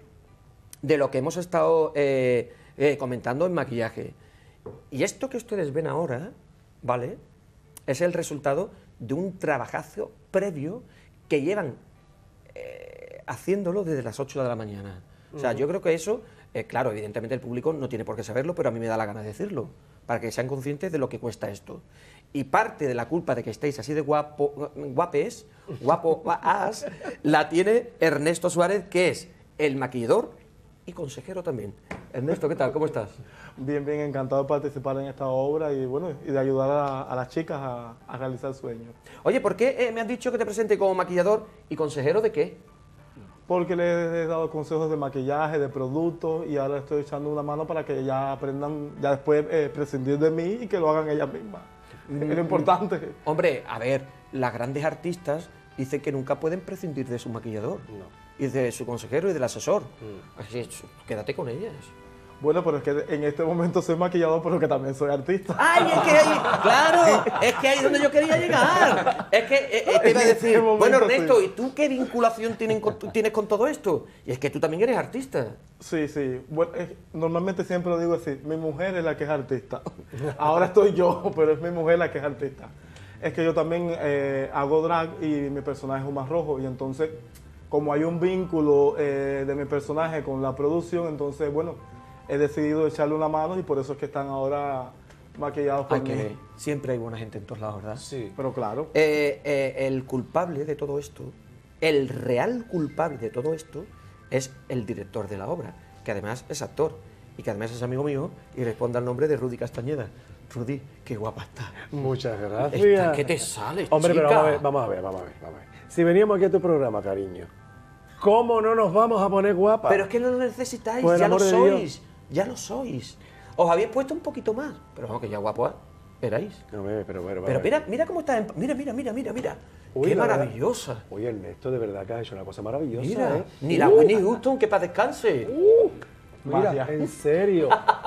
de lo que hemos estado eh, eh, comentando en maquillaje. Y esto que ustedes ven ahora, ¿vale? Es el resultado de un trabajazo previo que llevan eh, haciéndolo desde las ocho de la mañana. O sea, Ujú. yo creo que eso, eh, claro, evidentemente el público no tiene por qué saberlo, pero a mí me da la gana de decirlo, para que sean conscientes de lo que cuesta esto. Y parte de la culpa de que estéis así de guapo, guapes, guapo, guas, la tiene Ernesto Suárez, que es el maquillador y consejero también. Ernesto, ¿qué tal? ¿Cómo estás? Bien, bien, encantado de participar en esta obra y bueno, y de ayudar a, a las chicas a, a realizar sueños. Oye, ¿por qué eh, me has dicho que te presente como maquillador y consejero de qué? Porque les he dado consejos de maquillaje, de productos y ahora estoy echando una mano para que ya aprendan, ya después eh, prescindir de mí y que lo hagan ellas mismas. Es lo importante. Hombre, a ver, las grandes artistas dicen que nunca pueden prescindir de su maquillador. Y de su consejero y del asesor. Así es, quédate con ellas. Bueno, pero es que en este momento soy maquillador, pero que también soy artista. ¡Ay, es que ahí, claro! Es que ahí es donde yo quería llegar. Es que eh, eh, te iba a decir, En este bueno, momento, Ernesto, sí. ¿y tú qué vinculación tienen con- tienes con todo esto? Y es que tú también eres artista. Sí, sí. Bueno, es- normalmente siempre lo digo así, mi mujer es la que es artista. Ahora estoy yo, pero es mi mujer la que es artista. Es que yo también eh, hago drag y mi personaje es un más rojo y entonces, como hay un vínculo eh, de mi personaje con la producción, entonces, bueno, he decidido echarle una mano y por eso es que están ahora maquillados por Hay que mí. ver, siempre hay buena gente en todos lados, ¿verdad? Sí. Pero claro. Eh, eh, el culpable de todo esto, el real culpable de todo esto, es el director de la obra, que además es actor y que además es amigo mío y responde al nombre de Rudy Castañeda. Rudy, qué guapa está. Muchas gracias. Esta, ¿qué te sale, Hombre, chica? pero vamos a, ver, vamos a ver, vamos a ver, vamos a ver. Si veníamos aquí a tu programa, cariño, ¿cómo no nos vamos a poner guapas? Pero es que no lo necesitáis, Por el ya lo amor de sois, Dios. ya lo sois. Os habéis puesto un poquito más, pero vamos, que ya guapo erais. No, pero, pero, pero, Pero mira, mira cómo está, en- mira, mira, mira, mira, mira. Uy, Qué la verdad. maravillosa. Oye, Ernesto, de verdad que has hecho una cosa maravillosa, Mira, ¿eh? ni la Uh, Whitney Houston, que para descanse. Mira, Vaya. en serio.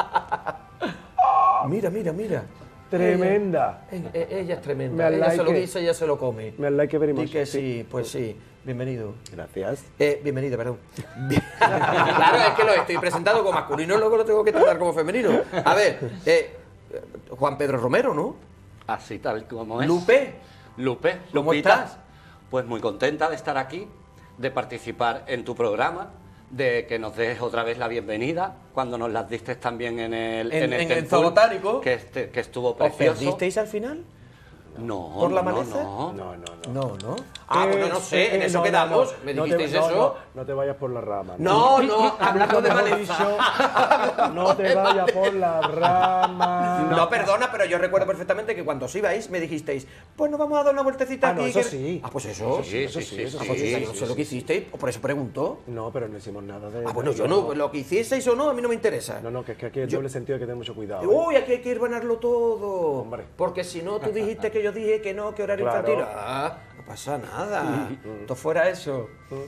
Mira, mira, mira. Tremenda. Ella, eh, ella es tremenda. Me Ella se lo like it. guisa, ella se lo come. Me like it very Di much. que sí, pues sí. Bienvenido. Gracias. Eh, bienvenido, perdón. Bien. Claro, es que lo estoy presentando como masculino y luego lo tengo que tratar como femenino. A ver, eh, Juan Pedro Romero, ¿no? Así tal como es. Lupe. Lupe, ¿Cómo Lupita. estás? Pues muy contenta de estar aquí, de participar en tu programa, de que nos des otra vez la bienvenida, cuando nos las diste también en el En- el en el Temple, Zoobotánico. que, este- que estuvo ¿Os precioso. perdisteis al final? No, ¿Por la no, maleza? no, no, no, No, no. Ah, bueno, no sé, en eso no, quedamos. no, ¿Me no dijisteis te, no, eso? No, no te vayas por la rama. No, no, hablando de Mejor maleza. dicho, no te vayas por la rama. No, perdona, pero yo recuerdo perfectamente que cuando os ibais me dijisteis, pues nos vamos a dar una vueltecita Ah, aquí. no, eso que- sí. Ah, pues eso. Eso sí, eso sí, eso Ah, pues sí, yo sí, no sí, sé lo sí, que sí. hicisteis, por eso pregunto. No, pero no hicimos nada de... Ah, bueno, yo no, lo que hicieseis o no, a mí no me interesa. No, no, que es que aquí hay Yo- doble sentido, hay que tener mucho cuidado. ¿eh? Uy, aquí hay que ir ganarlo todo. Hombre. Porque si no, tú dijiste que yo dije que no, que horario Claro. infantil. Ah, no pasa nada. Todo fuera eso.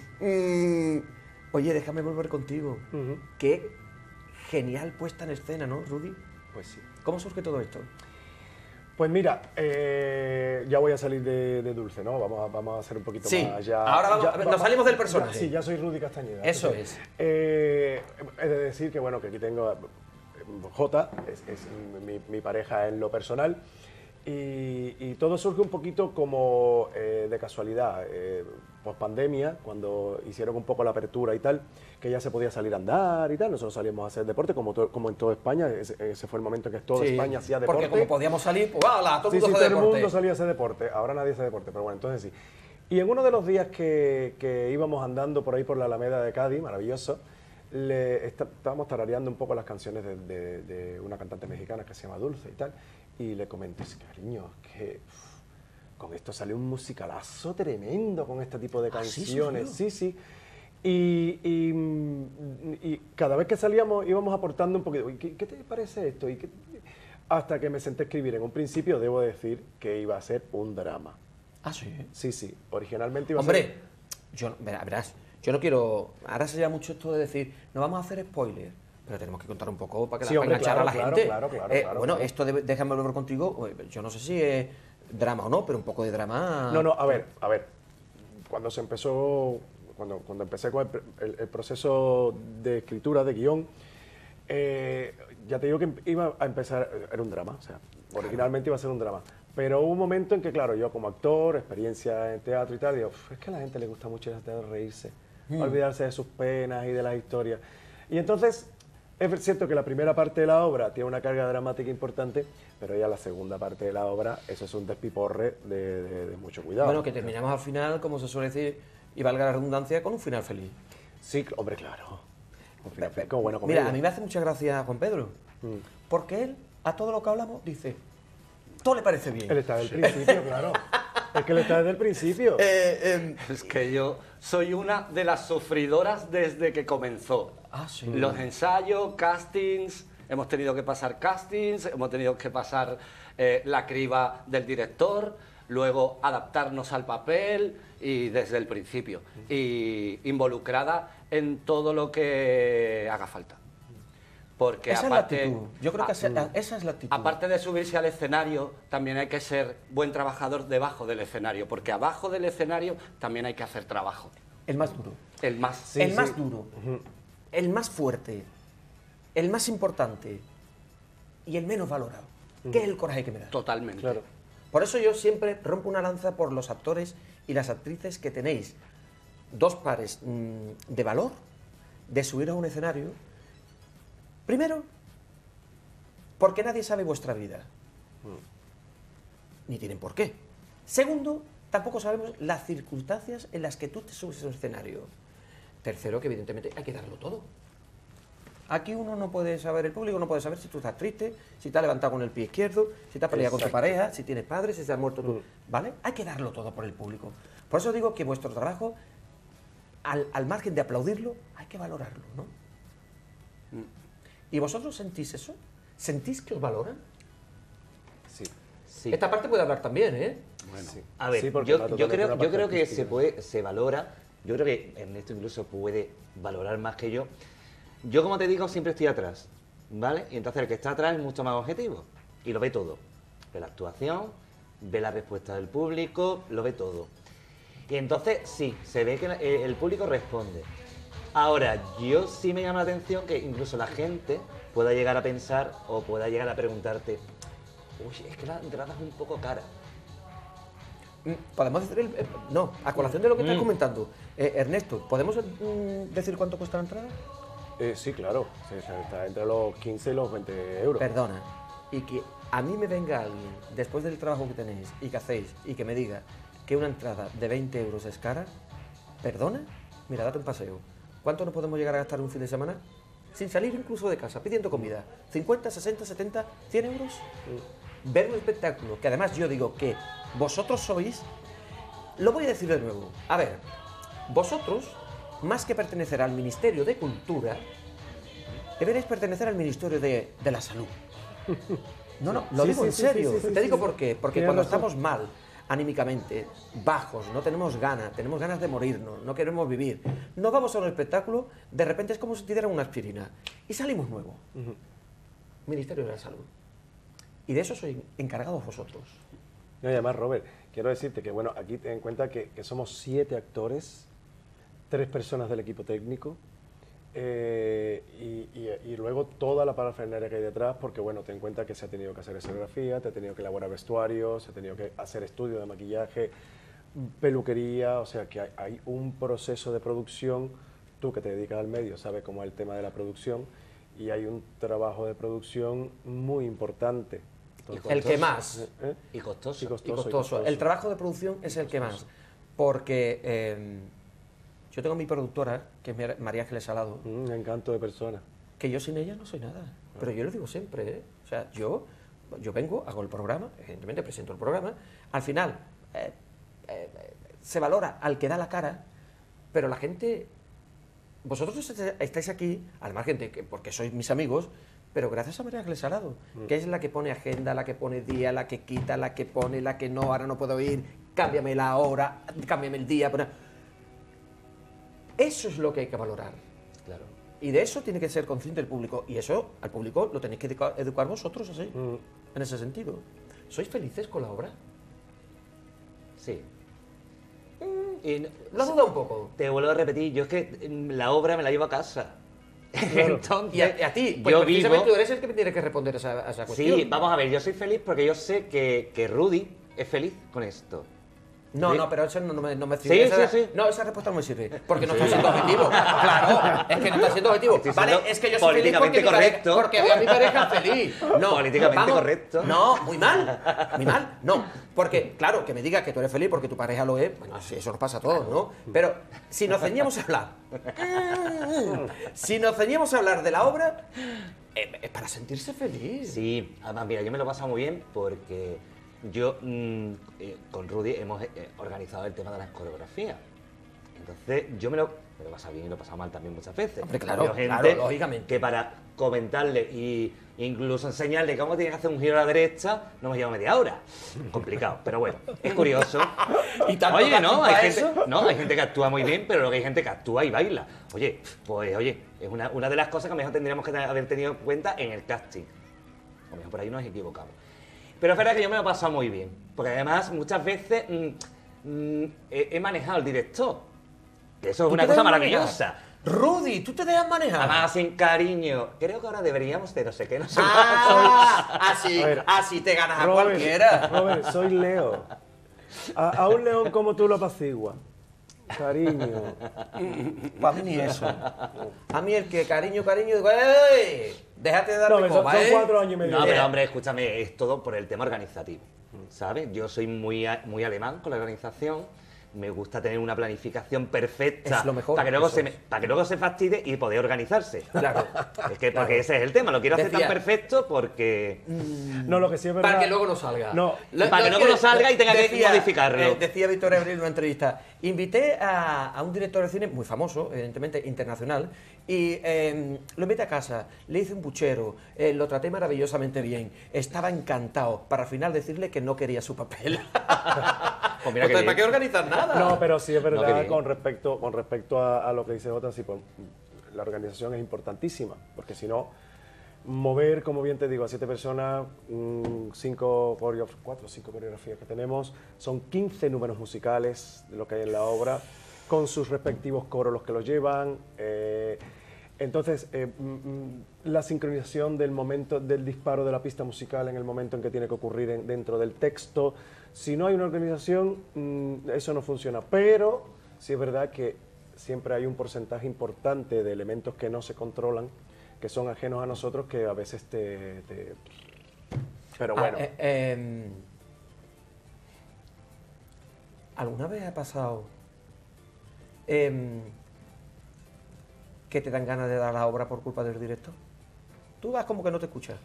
Mm, Oye, déjame volver contigo. Qué genial puesta en escena, ¿no, Rudy? Pues sí. ¿Cómo surge todo esto? Pues mira, eh, ya voy a salir de, de dulce, ¿no? Vamos a, vamos a hacer un poquito Sí, más. Ya, ahora vamos- ya- a ver, nos salimos del personaje. ya- sí, ya soy Rudy Castañeda. Eso Entonces, es. Eh, he de decir que, bueno, que aquí tengo a Jota, es, es mi, mi pareja en lo personal. Y, y todo surge un poquito como eh, de casualidad, eh, post pandemia, cuando hicieron un poco la apertura y tal, que ya se podía salir a andar y tal, nosotros salimos a hacer deporte, como, to- como en toda España, ese, ese fue el momento en que toda Sí, España hacía deporte. Porque como podíamos salir, pues ¡hala! Todo el Sí, mundo sí, hace todo el deporte. mundo salía a hacer deporte, ahora nadie hace deporte, pero bueno, entonces sí. Y en uno de los días que, que íbamos andando por ahí por la Alameda de Cádiz, maravilloso, le esta- estábamos tarareando un poco las canciones de, de- de una cantante mexicana que se llama Dulce y tal, y le comenté, cariño, que uf, con esto sale un musicalazo tremendo con este tipo de Ah, ¿sí, canciones. sí, Sí, sí. Y, y, mm, y cada vez que salíamos íbamos aportando un poquito, "Oye, ¿qué, qué te parece esto? Y qué- hasta que me senté a escribir. En un principio debo decir que iba a ser un drama. Ah, sí. Sí, sí. Originalmente iba a Hombre, ser... yo, no- verá- verás, yo no quiero. Ahora se llama mucho esto de decir, no vamos a hacer spoiler, pero tenemos que contar un poco para que Sí, la, hombre, para enganchar claro, a la claro, gente. claro, claro, Eh, claro, bueno, claro. esto de Déjame volver contigo, eh, yo no sé si es drama o no, pero un poco de drama. No, no, a ver, a ver. Cuando se empezó, cuando, cuando empecé con el, pr- el- el proceso de escritura, de guión, eh, ya te digo que iba a empezar, era un drama, o sea, originalmente iba a ser un drama. Pero hubo un momento en que, claro, yo como actor, experiencia en teatro y tal, digo, "Uf, es que a la gente le gusta mucho ir al teatro reírse, Mm. olvidarse de sus penas y de las historias. Y entonces, es cierto que la primera parte de la obra tiene una carga dramática importante, pero ya la segunda parte de la obra, eso es un despiporre de, de- de mucho cuidado. Bueno, que terminamos al final, como se suele decir, y valga la redundancia, con un final feliz. Sí, hombre, claro. Un final feliz, como buena Mira, comedia. a mí me hace mucha gracia Juan Pedro, Mm. porque él, a todo lo que hablamos, dice, todo le parece bien. Él está desde el principio, claro. Es que él está desde el principio. Eh, Es que yo soy una de las sufridoras desde que comenzó. Ah, sí. Los ensayos, castings, hemos tenido que pasar castings, hemos tenido que pasar eh, la criba del director, luego adaptarnos al papel y desde el principio. Y involucrada en todo lo que haga falta. Porque Esa es la aparte, actitud. Yo creo que a- esa, esa es la actitud. aparte de subirse al escenario, también hay que ser buen trabajador debajo del escenario, porque abajo del escenario también hay que hacer trabajo. El más duro. El más. el más duro, el más fuerte, el más importante y el menos valorado, que es el coraje que me da. Totalmente. Claro. Por eso yo siempre rompo una lanza por los actores y las actrices que tenéis dos pares mm, de valor de subir a un escenario. Primero, porque nadie sabe vuestra vida. Ni tienen por qué. Segundo, tampoco sabemos las circunstancias en las que tú te subes a un escenario. Tercero, que evidentemente hay que darlo todo. Aquí uno no puede saber, el público no puede saber si tú estás triste, si te has levantado con el pie izquierdo, si te has peleado con tu Exacto. pareja, si tienes padres, si se has muerto tú. ¿Vale? Hay que darlo todo por el público. Por eso digo que vuestro trabajo, al, al margen de aplaudirlo, hay que valorarlo, ¿no? ¿Y vosotros sentís eso? ¿Sentís que os valoran? Sí. Sí. Esta parte puede hablar también, ¿eh? Bueno, Sí. a ver, Sí, porque yo, va yo totalmente creo, una yo parte creo que artística. se puede, se valora, yo creo que Ernesto incluso puede valorar más que yo. Yo, como te digo, siempre estoy atrás, ¿vale? Y entonces el que está atrás es mucho más objetivo y lo ve todo. Ve la actuación, ve la respuesta del público, lo ve todo. Y entonces, sí, se ve que la- eh, el público responde. Ahora, yo sí me llama la atención que incluso la gente pueda llegar a pensar o pueda llegar a preguntarte, uy, es que la entrada es un poco cara. Mm, ¿Podemos decir el, el- no, a colación de lo que estás Mm. comentando, eh, Ernesto, ¿podemos mm, decir cuánto cuesta la entrada? Eh, sí, claro. Sí, o sea, está entre los quince y los veinte euros. Perdona, y que a mí me venga alguien después del trabajo que tenéis y que hacéis y que me diga, que una entrada de veinte euros es cara, ¿perdona? Mira, date un paseo. ¿Cuánto nos podemos llegar a gastar un fin de semana? Sin salir incluso de casa, pidiendo comida. ¿cincuenta, sesenta, setenta, cien euros? Ver un espectáculo, que además yo digo que vosotros sois... Lo voy a decir de nuevo. A ver, vosotros, más que pertenecer al Ministerio de Cultura, deberéis pertenecer al Ministerio de, de la Salud. No, no, lo Sí, digo sí, en sí, serio. sí, sí, sí, Te digo sí. por qué. Porque Tienes cuando razón. estamos mal, anímicamente, bajos, no tenemos ganas, tenemos ganas de morirnos, no queremos vivir, no vamos a un espectáculo, de repente es como si te dieran una aspirina y salimos nuevo. Ministerio de la Salud. Y de eso sois encargados vosotros. No, y además, Robert, quiero decirte que, bueno, aquí ten en cuenta que, que somos siete actores, tres personas del equipo técnico, eh, y, y- y luego toda la parafernalia que hay detrás, porque, bueno, ten en cuenta que se ha tenido que hacer escenografía, te ha tenido que elaborar vestuarios, se ha tenido que hacer estudio de maquillaje, peluquería, o sea que hay, hay un proceso de producción. Tú que te dedicas al medio sabes cómo es el tema de la producción, y hay un trabajo de producción muy importante. Entonces, El que más. ¿eh? Y costoso. Y Y costoso, y costoso. costoso. El trabajo de producción es el que más. Porque eh, yo tengo mi productora, que es Mar- María Ángeles Salado. Un encanto de persona. Que yo sin ella no soy nada. Pero yo lo digo siempre, ¿eh? O sea, yo, yo vengo, hago el programa, evidentemente presento el programa. Al final, eh, eh, se valora al que da la cara, pero la gente... Vosotros est- estáis aquí, al margen de que, porque sois mis amigos, pero gracias a María Ángeles Salado, Mm. que es la que pone agenda, la que pone día, la que quita, la que pone, la que no, ahora no puedo ir, cámbiame la hora, cámbiame el día. pero- Eso es lo que hay que valorar. Claro. Y de eso tiene que ser consciente el público. Y eso al público lo tenéis que educa- educar vosotros así, en ese sentido. ¿Sois felices con la obra? Sí. Y no- Lo has dudado un poco. Te vuelvo a repetir, yo es que mm, la obra me la llevo a casa. Entonces, y a, y a ti, pues yo precisamente vivo... tú eres el que me tiene que responder a esa, a esa cuestión. Sí, vamos a ver, yo soy feliz porque yo sé que, que Rudy es feliz con esto. No, ¿Sí? no, pero eso no, no me, no me Sí, sirve. Esa- sí, sí. No, esa respuesta no me sirve. Porque no Sí. está siendo objetivo. Claro, es que no está siendo objetivo. Estoy Vale, siendo es que yo soy feliz porque políticamente mi, pareja, correcto. porque veo a mi pareja feliz. No, Políticamente vamos. correcto. No, muy mal. Muy mal. No, porque, claro, que me digas que tú eres feliz porque tu pareja lo es, bueno, sí, eso nos pasa a todos, ¿no? Pero si nos ceñíamos a hablar, si nos ceñíamos a hablar de la obra, eh, es para sentirse feliz. Sí, además, mira, yo me lo he pasado muy bien porque yo mm, eh, con Rudy hemos eh, organizado el tema de las coreografías. Entonces, yo me lo, me lo he pasado bien y lo he pasado mal también muchas veces. Hombre, claro, Veo gente claro, lógicamente. que para comentarle y incluso enseñarle cómo tiene que hacer un giro a la derecha, no me lleva media hora. Complicado, pero bueno, es curioso. ¿Y tanto Oye, no, casting hay para gente, eso? no, hay gente que actúa muy bien, pero luego hay gente que actúa y baila. Oye, pues oye, es una, una de las cosas que a lo mejor tendríamos que haber tenido en cuenta en el casting. A lo mejor por ahí nos equivocamos. Pero es verdad que yo me lo he pasado muy bien, porque además muchas veces mm, mm, he, he manejado al director, que eso es ¿Tú una te cosa dejas maravillosa. manejar? Rudy, ¿tú te dejas manejar? Además, sin cariño. Creo que ahora deberíamos de no sé qué, no sé Ah, así, A ver, así te ganas a Robert, cualquiera. Robert, soy Leo. A, a un león como tú lo apacigua. Cariño. Para mí ni eso. A mí el que cariño, cariño, digo, ¡ey! Déjate de darme No, son- coba, son ¿eh? cuatro años y medio. No, pero hombre, escúchame, es todo por el tema organizativo, ¿sabes? Yo soy muy, a- muy alemán con la organización, me gusta tener una planificación perfecta Es lo mejor, para que luego eso se me- es. para que luego se fastidie y poder organizarse. Claro. Es que Claro. porque ese es el tema, lo quiero hacer Decía- tan perfecto porque No, lo que sí es verdad. Para que luego no salga. No. Lo- Para que lo luego no salga y tenga que modificarlo. eh, decía Víctor Abril en una entrevista, invité a, a un director de cine muy famoso, evidentemente internacional, y eh, lo invité a casa, le hice un puchero, eh, lo traté maravillosamente bien, estaba encantado, para al final decirle que no quería su papel. Pues mira qué Entonces, bien. ¿para qué organizar nada? No, pero sí es No, qué verdad bien. con respecto, con respecto a, a lo que dice Jota, sí, pues, la organización es importantísima, porque si no, mover, como bien te digo, a siete personas, mm, cinco coreografías, cuatro o cinco coreografías que tenemos, son quince números musicales de lo que hay en la obra, con sus respectivos coros los que los llevan. eh, entonces, eh, mm, mm, la sincronización del momento del disparo de la pista musical en el momento en que tiene que ocurrir en- dentro del texto. Si no hay una organización, mm, eso no funciona. Pero sí es verdad que siempre hay un porcentaje importante de elementos que no se controlan, que son ajenos a nosotros, que a veces te... te- Pero Ah, bueno. eh, eh, ¿Alguna vez ha pasado eh, que te dan ganas de dar la obra por culpa del director? Tú vas como que no te escuchas.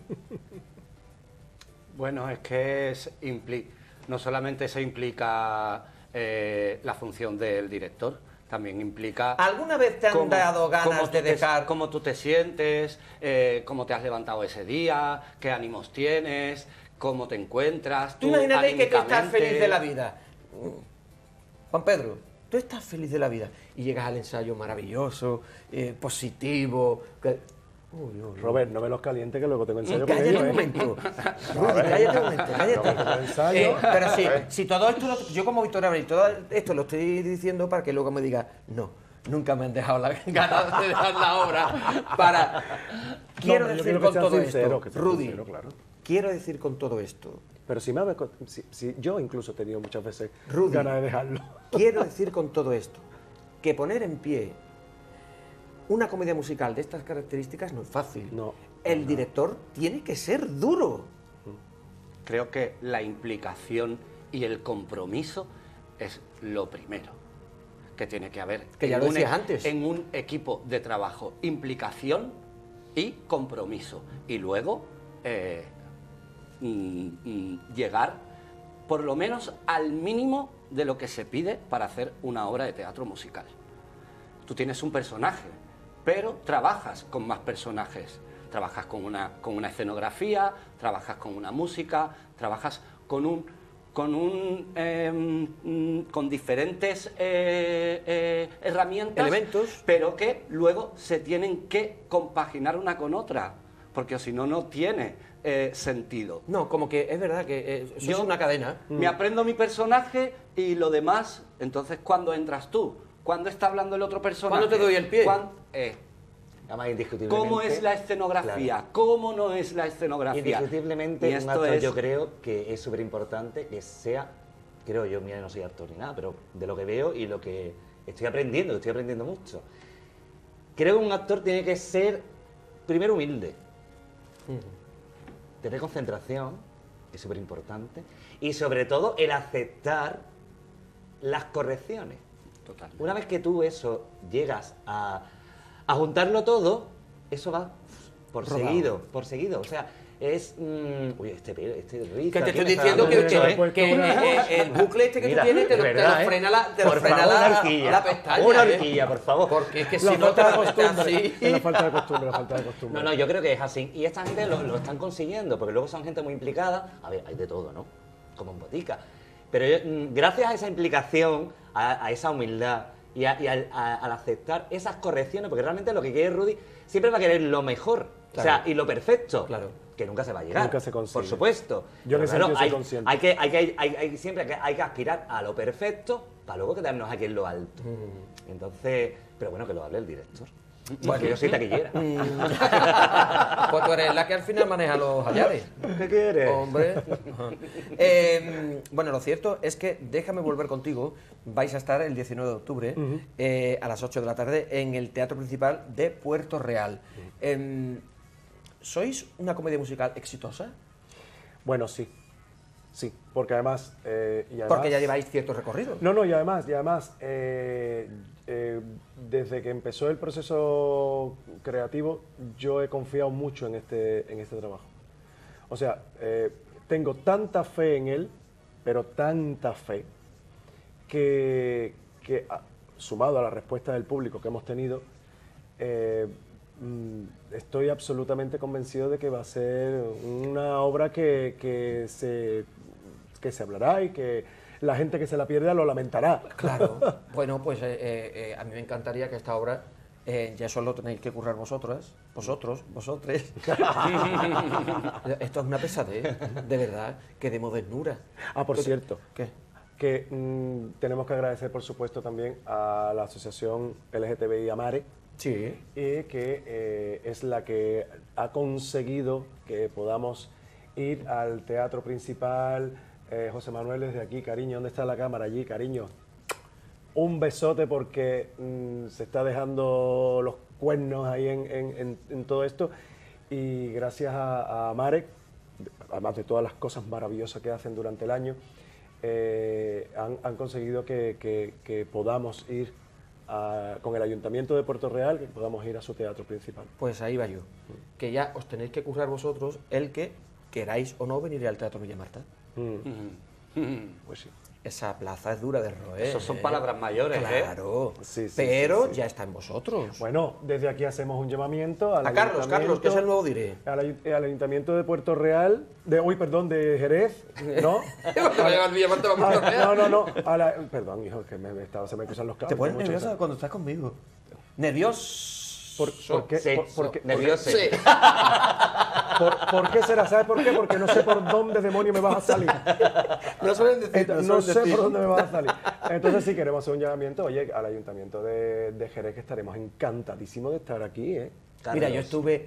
Bueno, es que es impli no solamente se implica eh, la función del director, también implica... ¿Alguna vez te han cómo, dado ganas cómo de tú te- dejar...? cómo tú te sientes, eh, cómo te has levantado ese día, qué ánimos tienes, cómo te encuentras... Tú imagínate que tú estás anímicamente. feliz de la vida. Juan Pedro, tú estás feliz de la vida y llegas al ensayo maravilloso, eh, positivo... que- Uy, uy, uy. Robert, no me los caliente que luego tengo ensayo con Cállate ellos, un ¿eh? momento. A Rudy, ver. cállate un momento, cállate. No, que tengo ensayo. Eh, pero sí, A ver. si todo esto, lo- yo como Victoria Abril, todo esto lo estoy diciendo para que luego me diga, no, nunca me han dejado la ganas de dejar la obra para... Quiero No, yo decir quiero que con seas todo sincero, esto, que seas Rudy, sincero, claro. quiero decir con todo esto, Pero si me habes co- si, si yo incluso he tenido muchas veces Rudy, ganas de dejarlo. quiero decir con todo esto que poner en pie una comedia musical de estas características no es fácil. No. El director tiene que ser duro. Creo que la implicación y el compromiso es lo primero que tiene que haber Que ya en lo un decías e- antes. en un equipo de trabajo. Implicación y compromiso. Y luego eh, mm, mm, llegar por lo menos al mínimo de lo que se pide para hacer una obra de teatro musical. Tú tienes un personaje, pero trabajas con más personajes. Trabajas con una, con una escenografía, trabajas con una música, trabajas con un con un eh, mm, con diferentes eh, eh, herramientas, Elementos. pero que luego se tienen que compaginar una con otra, porque si no, no tiene eh, sentido. No, como que es verdad que eh, eso es una cadena. Me aprendo mi personaje y lo demás, entonces, ¿cuándo entras tú? ¿Cuándo está hablando el otro personaje? ¿Cuándo te doy el pie? ¿Cuán- eh, Además, indiscutiblemente... ¿Cómo es la escenografía? Claro. ¿Cómo no es la escenografía? Indiscutiblemente, Y un esto actor es- yo creo que es súper importante que sea, creo yo, mira, no soy actor ni nada, pero de lo que veo y lo que estoy aprendiendo, estoy aprendiendo mucho. Creo que un actor tiene que ser, primero, humilde, tener concentración, que es súper importante, y sobre todo el aceptar las correcciones. Totalmente. Una vez que tú eso llegas a, a juntarlo todo, eso va por Rodado. seguido, por seguido. O sea, es... mm, uy, este pelo, este rizo Que te aquí estoy me está diciendo dando que, mucho, que- ¿eh? que, eh, eh, el bucle este que Mira, tú tienes te lo, de te lo verdad, ¿eh? frena la, te lo Por frena favor, la, una horquilla. la pestaña. Una ¿eh? horquilla, por favor. Porque es que si La no te falta la de metes costumbre, así... es la falta de costumbre, la falta de costumbre. No, no, yo creo que es así. Y esta gente lo, lo están consiguiendo, porque luego son gente muy implicada. A ver, hay de todo, ¿no? Como en botica. Pero yo, mm, gracias a esa implicación, a, a esa humildad y, a- y al, a- al aceptar esas correcciones, porque realmente lo que quiere Rudy siempre va a querer lo mejor, o sea, Claro. y lo perfecto, Claro. que nunca se va a llegar. Nunca se consigue. Por supuesto. Yo en Pero ese claro, sentido soy hay, consciente. hay que, hay que, hay, hay- siempre que, hay que aspirar a lo perfecto para luego quedarnos aquí en lo alto. Entonces, pero bueno, que lo hable el director. Porque yo soy taquillera. Pues tú eres la que al final maneja los hallares. ¿Qué quieres? Hombre. Ajá. Eh, bueno, lo cierto es que déjame volver contigo. Vais a estar el diecinueve de octubre eh, a las ocho de la tarde en el Teatro Principal de Puerto Real. Em, ¿Sois una comedia musical exitosa? Bueno, sí. Sí, porque además... eh, y además- Porque ya lleváis cierto recorrido. No, no, y además, y además eh, eh, desde que empezó el proceso creativo, yo he confiado mucho en este, en este trabajo. O sea, eh, tengo tanta fe en él, pero tanta fe, que, que ah, sumado a la respuesta del público que hemos tenido, eh, mm, estoy absolutamente convencido de que va a ser una obra que, que se, que se hablará y que la gente que se la pierda lo lamentará. Claro. Bueno, pues eh, eh, eh, a mí me encantaría que esta obra, eh, ya solo tenéis que currar vosotras, vosotros, vosotres. Esto es una pesadez, de verdad, que demos desnura. Ah, por ¿Qué- cierto, ¿Qué? que mm, tenemos que agradecer, por supuesto, también a la asociación L G T B I Amare, Sí. y que eh, es la que ha conseguido que podamos ir al teatro principal. Eh, José Manuel, desde aquí, cariño, ¿dónde está la cámara? Allí, cariño. Un besote porque mm, se está dejando los cuernos ahí en, en- en- en todo esto, y gracias a, a Marek, además de todas las cosas maravillosas que hacen durante el año, eh, han, han conseguido que, que- que podamos ir a- con el Ayuntamiento de Puerto Real, que podamos ir a su teatro principal. Pues ahí va yo. Que ya os tenéis que currar vosotros el que queráis o no venir al Teatro Villa Marta. Pues sí. Esa plaza es dura de roer. Eso son ¿eh? palabras mayores, ¿eh? Claro. Sí, sí, pero sí, sí. ya está en vosotros. Bueno, desde aquí hacemos un llamamiento al A Carlos, Carlos, que es el nuevo diré. Al, ayu- al Ayuntamiento de Puerto Real, de uy, perdón, de Jerez, ¿no? Te va a llevar Villa Marta a Puerto Ah, Real. No, no, no. a la- perdón, hijo, que me, me estaba- se me cruzan los cables. Te pones muchas nerviosa cosas. cuando estás conmigo. Nervioso. ¿Por, por qué? Sí, por, por qué- nervioso. por qué- Sí. ¿Por, por qué será? ¿Sabes por qué? Porque no sé por dónde demonio me vas a salir. No suelen decir, Entonces, no no suelen sé decir. por dónde me vas a salir. Entonces sí queremos hacer un llamamiento, oye, al Ayuntamiento de, de Jerez, que estaremos encantadísimos de estar aquí, ¿eh? Mira, yo estuve.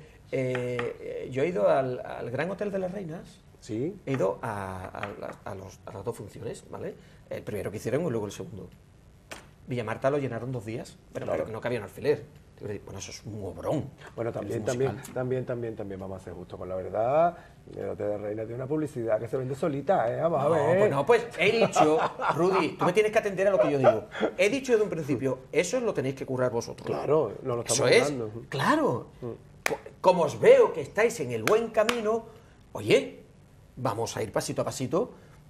eh, yo he ido al, al Gran Hotel de las Reinas. Sí. He ido a, a la- a los- a las dos funciones, ¿vale? El primero que hicieron y luego el segundo. Villamarta lo llenaron dos días, pero, Claro. pero que no cabía un alfiler. Bueno, eso es un obrón. Bueno, también, Es también, musical. también, también, también vamos a ser justos con la verdad. El Hotel de Reina tiene una publicidad que se vende solita, ¿eh? Vamos a No, ver. pues no, pues he dicho, Rudy, tú me tienes que atender a lo que yo digo. He dicho desde un principio, eso lo tenéis que currar vosotros. Claro, nos lo estamos Eso es, dando. claro. Co- Como os veo que estáis en el buen camino, oye, vamos a ir pasito a pasito,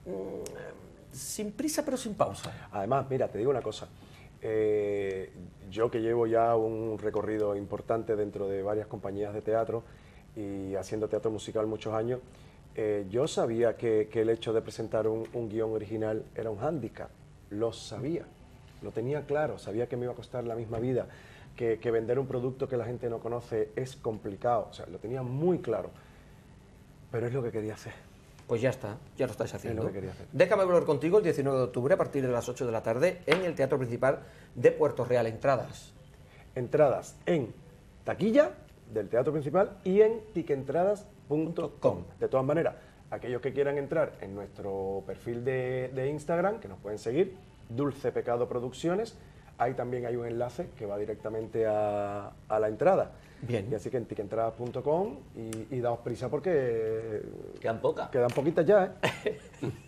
mm, sin prisa pero sin pausa. Además, mira, te digo una cosa. Eh, yo que llevo ya un recorrido importante dentro de varias compañías de teatro y haciendo teatro musical muchos años, eh, yo sabía que, que el hecho de presentar un, un guión original era un hándicap. Lo sabía, lo tenía claro, sabía que me iba a costar la misma vida, que, que vender un producto que la gente no conoce es complicado, o sea, lo tenía muy claro, pero es lo que quería hacer. Pues ya está, ya lo estáis haciendo. Es lo que quería hacer. Déjame volver contigo el diecinueve de octubre a partir de las ocho de la tarde en el Teatro Principal de Puerto Real. Entradas. Entradas en taquilla del Teatro Principal y en tiquentradas punto com. De todas maneras, aquellos que quieran entrar en nuestro perfil de, de Instagram, que nos pueden seguir, Dulce Pecado Producciones, ahí también hay un enlace que va directamente a, a la entrada. Bien. Y así que en tiquentradas punto com y, y daos prisa porque... Quedan pocas. Quedan poquitas ya, ¿eh?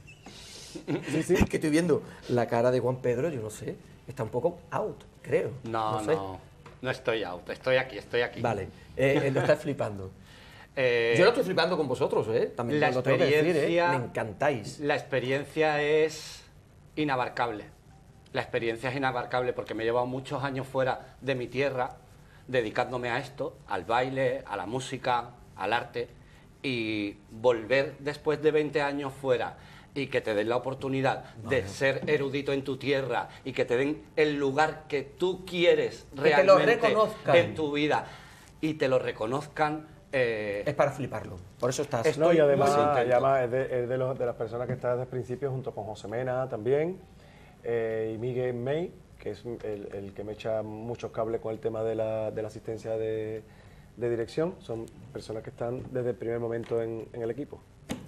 Sí, sí. Es que estoy viendo la cara de Juan Pedro, yo no sé, está un poco out, creo. No, no, sé. no, estoy out, estoy aquí, estoy aquí. Vale, eh, eh, lo estás flipando. Eh, Yo lo estoy flipando con vosotros, ¿eh? También la lo tengo que decir, ¿eh? experiencia- Me encantáis. La experiencia es inabarcable. La experiencia es inabarcable porque me he llevado muchos años fuera de mi tierra, dedicándome a esto, al baile, a la música, al arte, y volver después de veinte años fuera y que te den la oportunidad de Vale. ser erudito en tu tierra y que te den el lugar que tú quieres Que te lo realmente reconozcan. en tu vida y te lo reconozcan. eh, Es para fliparlo. Por eso estás. No, y además, muy contento. y además es, de, es de los- de las personas que está desde el principio, junto con José Mena también, eh, y Miguel May, que es el, el que me echa muchos cables con el tema de la, de la asistencia de, de dirección. Son personas que están desde el primer momento en, en el equipo.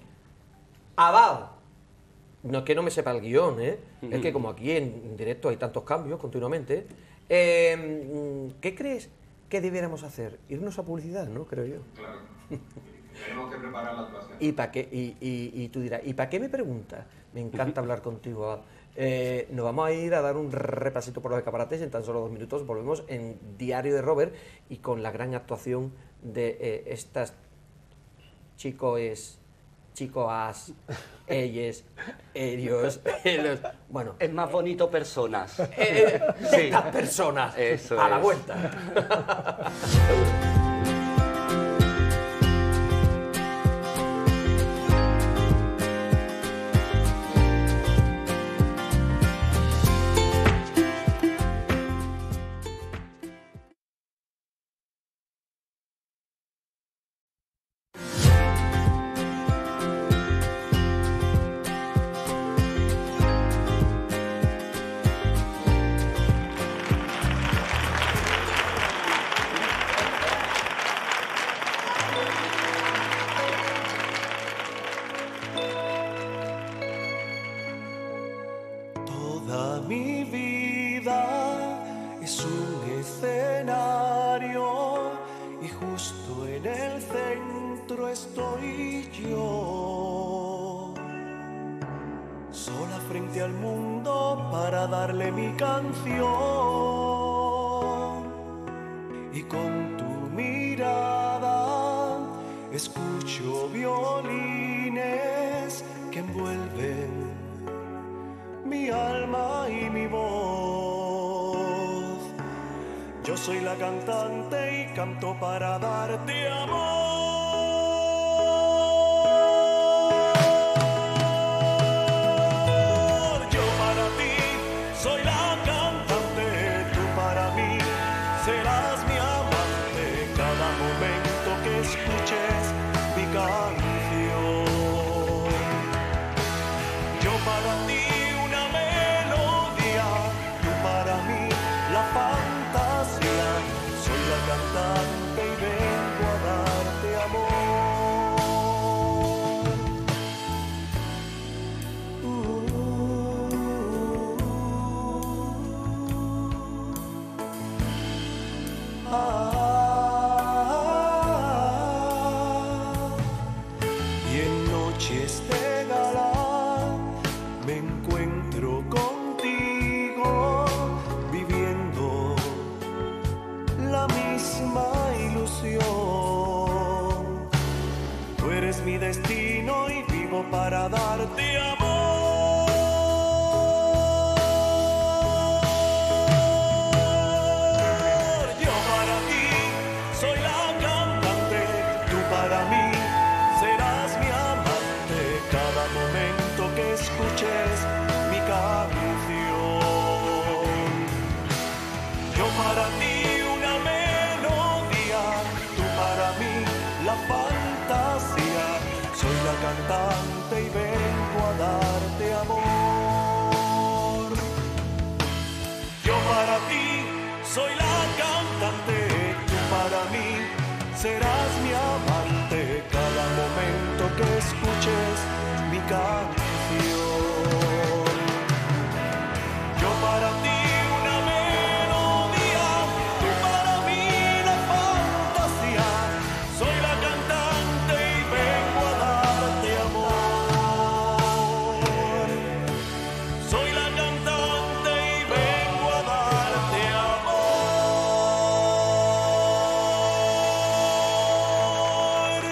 Abad. No es que no me sepa el guión, ¿eh? Es que como aquí en directo hay tantos cambios continuamente. eh, ¿Qué crees que debiéramos hacer? Irnos a publicidad, ¿no? Creo yo. Claro. Tenemos que preparar la actuación. ¿Y para qué? Y, y- y tú dirás, ¿y para qué me preguntas? Me encanta hablar contigo, Abad. Eh, nos vamos a ir a dar un repasito por los escaparates. En tan solo dos minutos volvemos en Diario de Robert y con la gran actuación de eh, estas chicos, chicos, ellos, ellos, ellos. Bueno, es más bonito personas. eh, eh, Sí. estas personas. Eso a la es. vuelta. hacia el mundo para darle mi canción. Y con tu mirada escucho violines que envuelven mi alma y mi voz. Yo soy la cantante y canto para darte amor. Yo para ti soy la cantante, tú para mí serás mi amante. Cada momento que escuches mi canción. Yo para ti cantante y vengo a darte amor. Uh, uh, ah, y en noches de gala me encuentro contigo, viviendo la misma ilusión. Tú eres mi destino y vivo para darte amor. Yo para ti soy la cantante, tú para mí serás mi amante. Cada momento que escuches mi canción. Yo para ti cantante y vengo a darte amor. Yo para ti soy la cantante, tú para mí serás mi amante. Cada momento que escuches mi canción. Yo para ti una melodía, tú para mí la fantasía. Soy la cantante y vengo a darte amor. Soy la cantante y vengo a darte amor.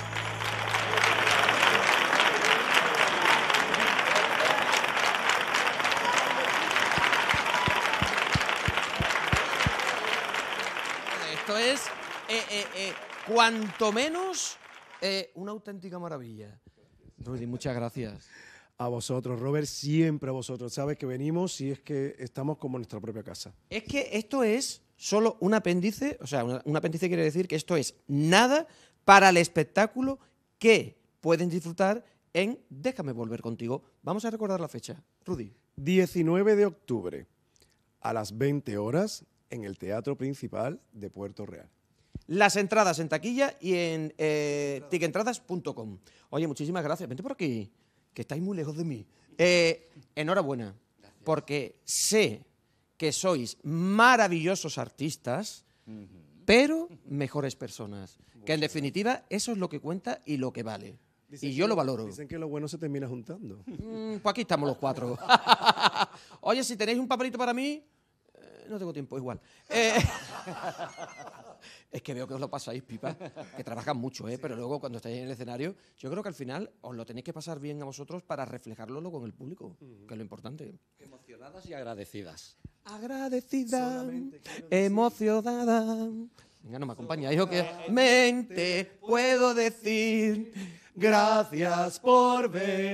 Esto es, eh, eh, eh, cuanto menos, eh, una auténtica maravilla. Rudy, muchas gracias. A vosotros, Robert, siempre a vosotros. Sabes que venimos y es que estamos como en nuestra propia casa. Es que esto es solo un apéndice, o sea, una- un apéndice quiere decir que esto es nada para el espectáculo que pueden disfrutar en Déjame volver contigo. Vamos a recordar la fecha. Rudy. diecinueve de octubre, a las veinte horas, en el Teatro Principal de Puerto Real. Las entradas en taquilla y en eh, tiquentradas punto com. Oye, muchísimas gracias. Vente por aquí, que estáis muy lejos de mí. Eh, enhorabuena, porque sé que sois maravillosos artistas, pero mejores personas. Que en definitiva eso es lo que cuenta y lo que vale. Dicen y yo que- lo valoro. Dicen que lo bueno se termina juntando. Mm, pues aquí estamos los cuatro. Oye, si tenéis un papelito para mí, eh, no tengo tiempo, igual. Eh, es que veo que os lo pasáis, pipa, que trabajan mucho, ¿eh? Pero luego cuando estáis en el escenario, yo creo que al final os lo tenéis que pasar bien a vosotros para reflejarlo luego con el público, que es lo importante. Emocionadas y agradecidas. Agradecida, emocionada. Venga, no me acompañáis, ¿o qué? Mente, puedo decir gracias por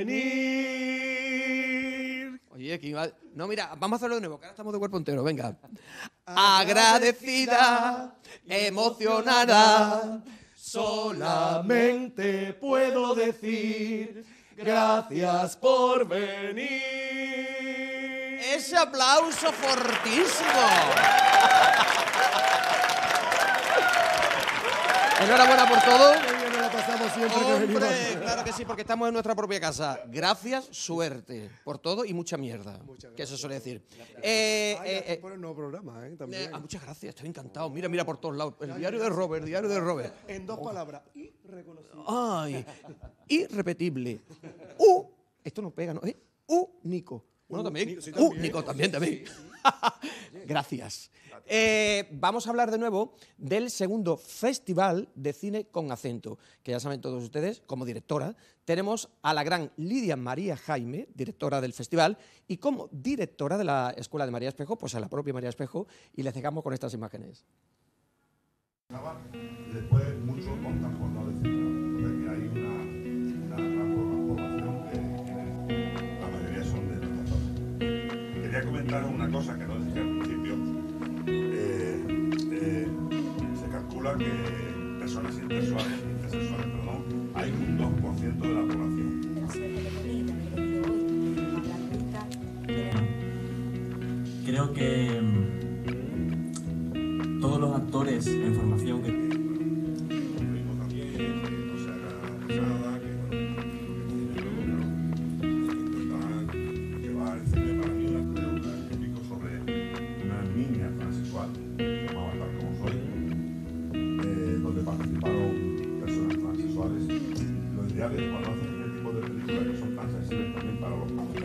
venir. Oye, aquí va- no, mira, vamos a hacerlo de nuevo, que ahora estamos de cuerpo entero, venga. Agradecida, emocionada, solamente puedo decir gracias por venir. Ese aplauso fortísimo. Enhorabuena por todo. Nos la pasamos siempre que Hombre, venimos. claro que sí, porque estamos en nuestra propia casa. Gracias, suerte por todo y mucha mierda, que eso suele decir. Eh, Ay, eh, aquí eh, por el nuevo programa, ¿eh? También. eh, ah, muchas gracias, estoy encantado. Mira, mira por todos lados. El diario de Robert, el diario de Robert. En dos palabras. Y reconocido. Ay, irrepetible. U, esto no pega, ¿no? ¿Eh? Único. Bueno, también. Nico, sí, Uh, también. Nico, también, también. Gracias. Eh, vamos a hablar de nuevo del segundo Festival de Cine con Acento, que ya saben todos ustedes, como directora, tenemos a la gran Lidia María Jaime, directora del festival, y como directora de la Escuela de María Espejo, pues a la propia María Espejo, y les dejamos con estas imágenes. Y después muchos montan por no decir nada, porque hay una, una gran población que la mayoría son de nuestra zona. Quería comentaros una cosa que no decía al principio. Eh, eh, se calcula que personas intersexuales, intersexuales perdón, hay un dos por ciento de la población. Creo que todos los actores en formación que Llevar el cine para mí una película típico sobre una niña transexual llamada Tal Como Soy, eh, donde participaron personas transexuales. Lo ideal es cuando hacen este tipo de películas que son tan sensibles también para los padres.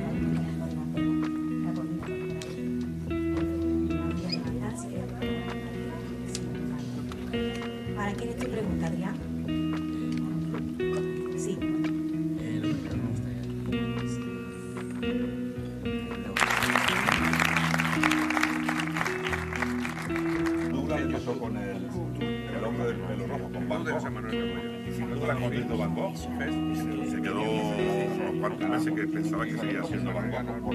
¿Para quién es tu pregunta, Adrián? Sí. Dura empezó con el, el hombre del pelo rojo, con Van Gogh. Y sin duda cogiendo Van Gogh, se quedó unos cuantos meses que pensaba que seguía siendo Van Gogh.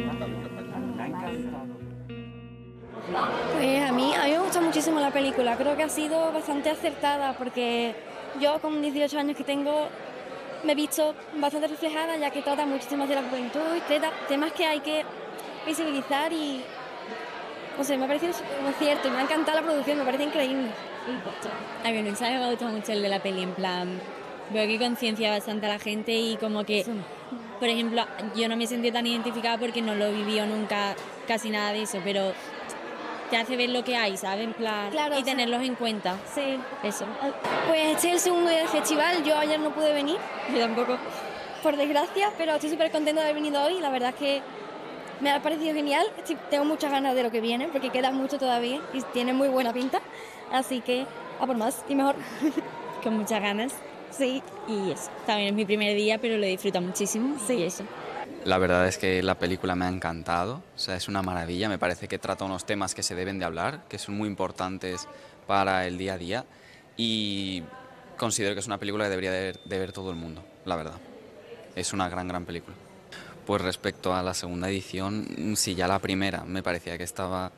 Pues a mí, a mí me gusta muchísimo la película, creo que ha sido bastante acertada porque yo con dieciocho años que tengo me he visto bastante reflejada ya que trata muchísimo de la juventud y trata temas que hay que visibilizar y no sé, me ha parecido muy cierto y me ha encantado la producción, me parece increíble. A mí el mensaje me ha gustado mucho el de la peli, en plan, veo que conciencia bastante a la gente y como que, por ejemplo, yo no me he sentido tan identificada porque no lo he vivido nunca, casi nada de eso, pero te hace ver lo que hay, ¿sabes? En plan, Claro, y sí. tenerlos en cuenta. Sí. Eso. Pues este es el segundo día del festival, yo ayer no pude venir, Yo tampoco. por desgracia, pero estoy súper contenta de haber venido hoy, la verdad es que me ha parecido genial, estoy- tengo muchas ganas de lo que viene porque queda mucho todavía y tiene muy buena pinta, así que a por más y mejor. Con muchas ganas. Sí. Y eso. También es mi primer día, pero lo disfruto muchísimo. Sí. Y eso. La verdad es que la película me ha encantado, o sea, es una maravilla, me parece que trata unos temas que se deben de hablar, que son muy importantes para el día a día y considero que es una película que debería de, de ver todo el mundo, la verdad. Es una gran, gran película. Pues respecto a la segunda edición, sí, ya la primera me parecía que estaba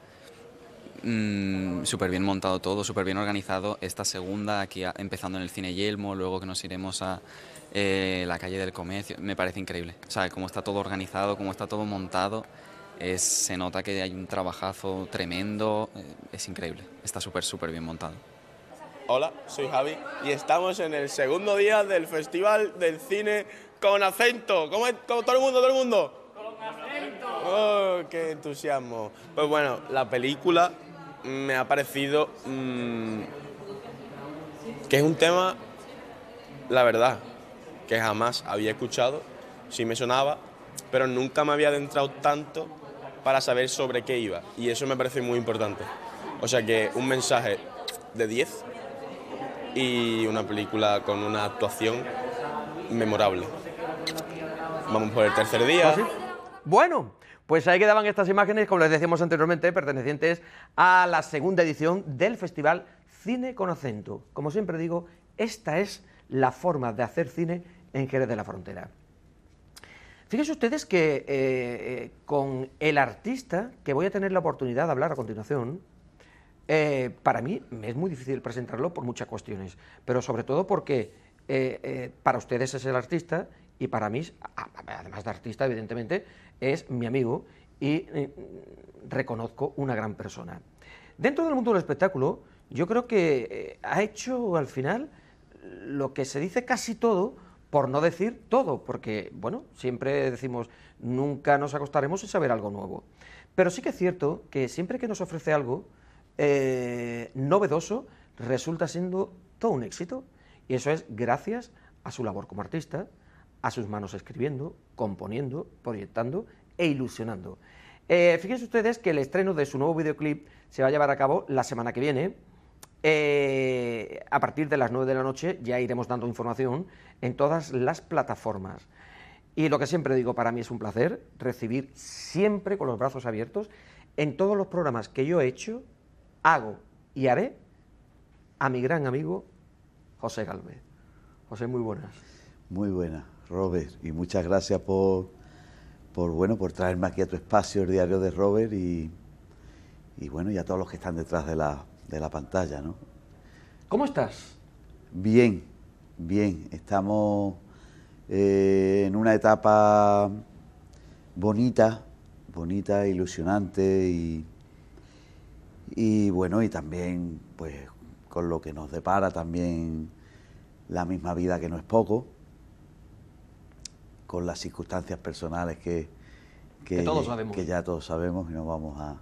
mm, súper bien montado todo, súper bien organizado. Esta segunda, aquí a- empezando en el Cine Yelmo, luego que nos iremos a eh, la calle del Comercio, me parece increíble. O sea, cómo está todo organizado, cómo está todo montado, es, se nota que hay un trabajazo tremendo, eh, es increíble, está súper, súper bien montado. Hola, soy Javi y estamos en el segundo día del Festival del Cine con Acento. ¿Cómo es? ¿Cómo- todo el mundo, todo el mundo? ¡Con acento! ¡Oh, qué entusiasmo! Pues bueno, la película me ha parecido mmm, que es un tema, la verdad, que jamás había escuchado, sí me sonaba, pero nunca me había adentrado tanto para saber sobre qué iba. Y eso me parece muy importante. O sea que un mensaje de diez y una película con una actuación memorable. Vamos por el tercer día. Bueno, pues ahí quedaban estas imágenes, como les decíamos anteriormente, pertenecientes a la segunda edición del Festival Cine con Acento. Como siempre digo, esta es la forma de hacer cine en Jerez de la Frontera. Fíjense ustedes que eh, eh, con el artista que voy a tener la oportunidad de hablar a continuación, eh, para mí me es muy difícil presentarlo por muchas cuestiones, pero sobre todo porque eh, eh, para ustedes es el artista y para mí, además de artista, evidentemente, es mi amigo y eh, reconozco una gran persona. Dentro del mundo del espectáculo, yo creo que eh, ha hecho al final lo que se dice casi todo, por no decir todo, porque, bueno, siempre decimos, nunca nos acostaremos sin saber algo nuevo. Pero sí que es cierto que siempre que nos ofrece algo eh, novedoso, resulta siendo todo un éxito. Y eso es gracias a su labor como artista, a sus manos escribiendo, componiendo, proyectando e ilusionando. Eh, fíjense ustedes que el estreno de su nuevo videoclip se va a llevar a cabo la semana que viene. Eh, a partir de las nueve de la noche ya iremos dando información en todas las plataformas. Y lo que siempre digo, para mí es un placer recibir siempre con los brazos abiertos en todos los programas que yo he hecho, hago y haré a mi gran amigo José Galvez. José, muy buenas. Muy buenas, Robert, y muchas gracias por, por, bueno, por traerme aquí a tu espacio, el diario de Robert, y, y bueno, y a todos los que están detrás de la, de la pantalla, ¿no? ¿Cómo estás? Bien, bien, estamos eh, en una etapa bonita, bonita, ilusionante y, y bueno, y también pues con lo que nos depara también la misma vida, que no es poco, con las circunstancias personales que, que, que, todos sabemos. que ya todos sabemos y no vamos a...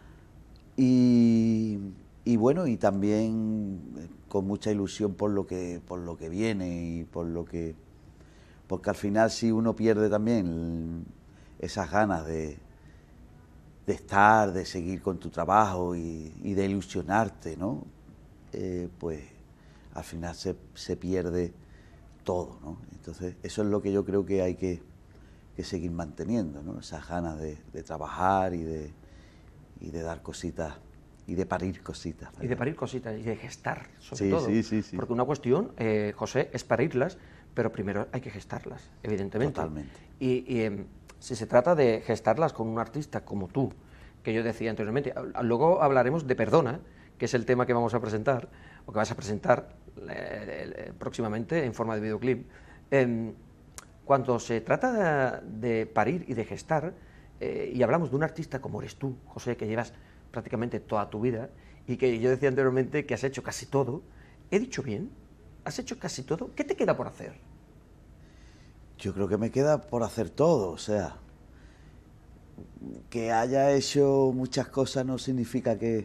Y, y bueno, y también con mucha ilusión por lo que por lo que viene y por lo que... Porque al final si uno pierde también esas ganas de, de estar, de seguir con tu trabajo y, y de ilusionarte, ¿no? Eh, pues al final se, se pierde todo, ¿no? Entonces eso es lo que yo creo que hay que, que seguir manteniendo, ¿no? Esas ganas de, de trabajar y de, y de dar cositas y de parir cositas. ¿verdad? Y de parir cositas y de gestar, sobre Sí, todo. sí, sí, sí. Porque una cuestión, eh, José, es parirlas, pero primero hay que gestarlas, evidentemente. Totalmente. Y, y eh, si se trata de gestarlas con un artista como tú, que yo decía anteriormente, luego hablaremos de Perdona, que es el tema que vamos a presentar, o que vas a presentar eh, eh, próximamente en forma de videoclip. Eh, cuando se trata de, de parir y de gestar, eh, y hablamos de un artista como eres tú, José, que llevas prácticamente toda tu vida, y que yo decía anteriormente que has hecho casi todo, ¿he dicho bien? ¿Has hecho casi todo? ¿Qué te queda por hacer? Yo creo que me queda por hacer todo, o sea, que haya hecho muchas cosas no significa que,